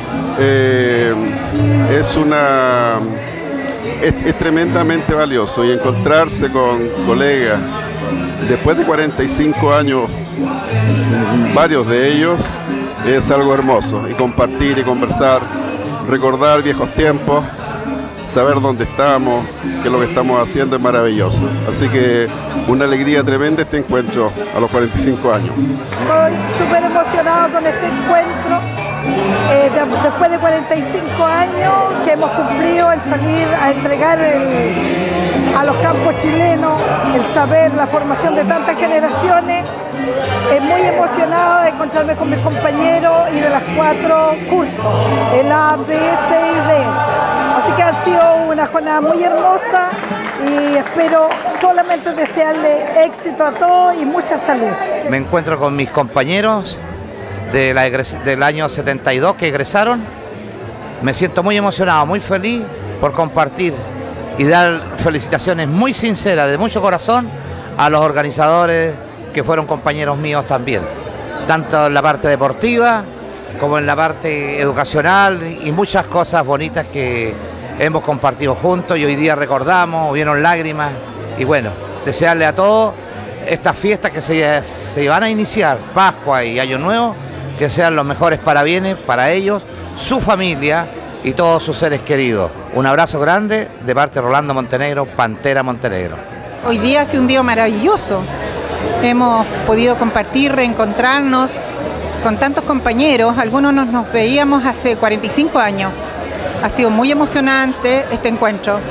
es tremendamente valioso, y encontrarse con colegas después de 45 años, varios de ellos, es algo hermoso, y compartir y conversar, recordar viejos tiempos, saber dónde estamos, que lo que estamos haciendo es maravilloso. Así que una alegría tremenda este encuentro a los 45 años. Estoy súper emocionado con este encuentro. Después de 45 años que hemos cumplido el salir a entregar a los campos chilenos, el saber, la formación de tantas generaciones, muy emocionada de encontrarme con mis compañeros y de los 4 cursos, el A, B, C y D. Así que ha sido una jornada muy hermosa y espero solamente desearle éxito a todos y mucha salud. Me encuentro con mis compañeros del año 72 que egresaron. Me siento muy emocionado, muy feliz por compartir y dar felicitaciones muy sinceras, de mucho corazón, a los organizadores que fueron compañeros míos también, tanto en la parte deportiva como en la parte educacional y muchas cosas bonitas que hemos compartido juntos y hoy día recordamos, hubieron lágrimas y bueno, desearle a todos estas fiestas que se van a iniciar, Pascua y Año Nuevo, que sean los mejores parabienes para ellos, su familia y todos sus seres queridos. Un abrazo grande de parte de Rolando Montenegro, Pantera Montenegro. Hoy día ha sido un día maravilloso. Hemos podido compartir, reencontrarnos con tantos compañeros. Algunos nos veíamos hace 45 años. Ha sido muy emocionante este encuentro.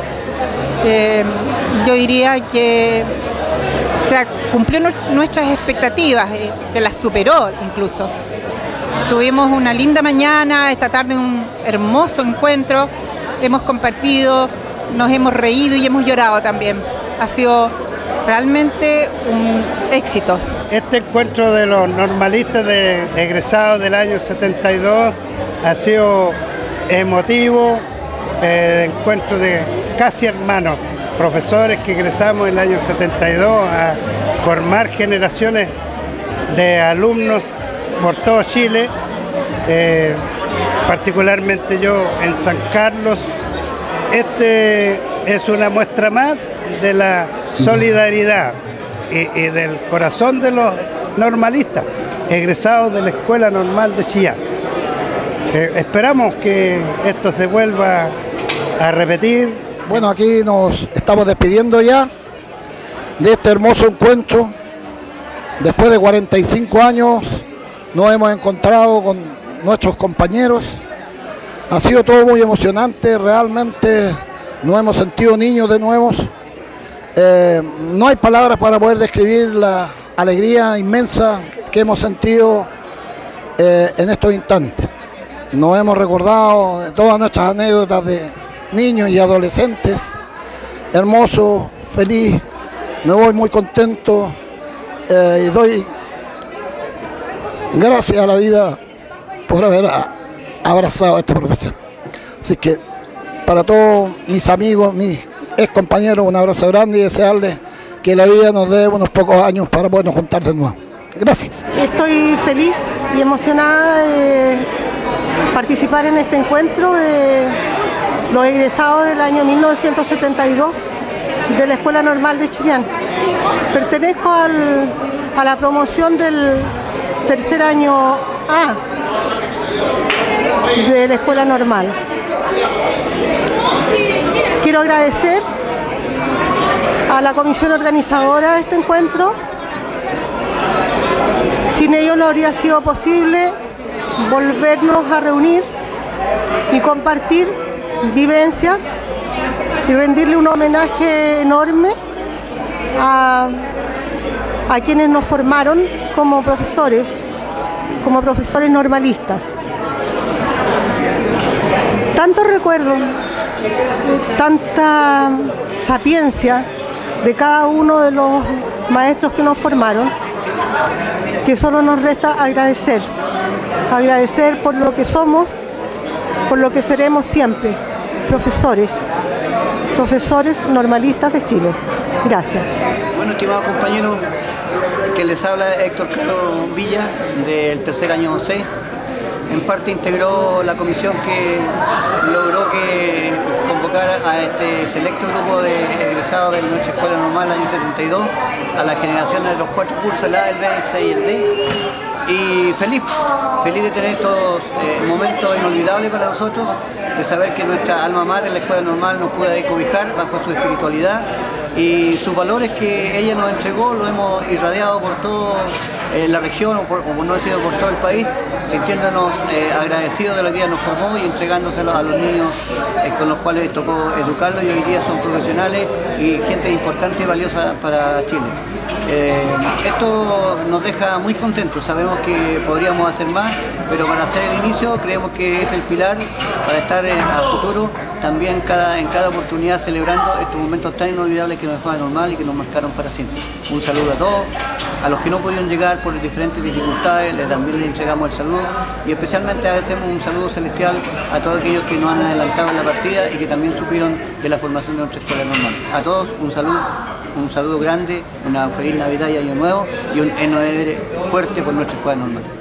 Yo diría que se cumplió nuestras expectativas, que las superó incluso. Tuvimos una linda mañana, esta tarde un hermoso encuentro, hemos compartido, nos hemos reído y hemos llorado también. Ha sido realmente un éxito. Este encuentro de los normalistas egresados del año 72 ha sido emotivo, encuentro de casi hermanos, profesores que egresamos en el año 72 a formar generaciones de alumnos por todo Chile, particularmente yo en San Carlos. Este es una muestra más de la solidaridad y del corazón de los normalistas egresados de la Escuela Normal de Chillán. Esperamos que esto se vuelva a repetir. Bueno, aquí nos estamos despidiendo ya de este hermoso encuentro. Después de 45 años nos hemos encontrado con nuestros compañeros. Ha sido todo muy emocionante, realmente nos hemos sentido niños de nuevo. No hay palabras para poder describir la alegría inmensa que hemos sentido en estos instantes. Nos hemos recordado de todas nuestras anécdotas de niños y adolescentes. Hermoso, feliz, me voy muy contento y doy gracias a la vida por haber abrazado a esta profesión. Así que para todos mis amigos, mis ex compañeros, un abrazo grande y desearles que la vida nos dé unos pocos años para podernos juntar de nuevo. Gracias. Estoy feliz y emocionada de participar en este encuentro de los egresados del año 1972 de la Escuela Normal de Chillán. Pertenezco a la promoción del tercer año A de la Escuela Normal. Quiero agradecer a la comisión organizadora de este encuentro. Sin ellos no habría sido posible volvernos a reunir y compartir vivencias y rendirle un homenaje enorme a quienes nos formaron como profesores normalistas. Tanto recuerdo, tanta sapiencia de cada uno de los maestros que nos formaron, que solo nos resta agradecer por lo que somos, por lo que seremos siempre, profesores normalistas de Chile. Gracias. Bueno, estimados compañeros, que les habla Héctor Carlos Villa del tercer año C. En parte integró la comisión que logró que convocara a este selecto grupo de egresados de nuestra Escuela Normal año 72 a las generaciones de los 4 cursos, el A, el B, el C y el D. Y feliz de tener estos momentos inolvidables para nosotros, de saber que nuestra alma mater, la Escuela Normal, nos puede cobijar bajo su espiritualidad y sus valores que ella nos entregó, lo hemos irradiado por toda la región, o por no decirlo, por todo el país, sintiéndonos agradecidos de lo que ella nos formó y entregándoselo a los niños con los cuales tocó educarlos, y hoy día son profesionales y gente importante y valiosa para Chile. Esto nos deja muy contentos, sabemos que podríamos hacer más, pero para hacer el inicio creemos que es el pilar para estar a futuro también en cada oportunidad celebrando estos momentos tan inolvidables que nos dejó la Normal y que nos marcaron para siempre. Un saludo a todos, a los que no pudieron llegar por diferentes dificultades, también les entregamos el saludo, y especialmente agradecemos un saludo celestial a todos aquellos que nos han adelantado en la partida y que también supieron de la formación de nuestra Escuela Normal. A todos un saludo grande, una feliz Navidad y Año Nuevo y un enhorabuena fuerte por nuestra Escuela Normal.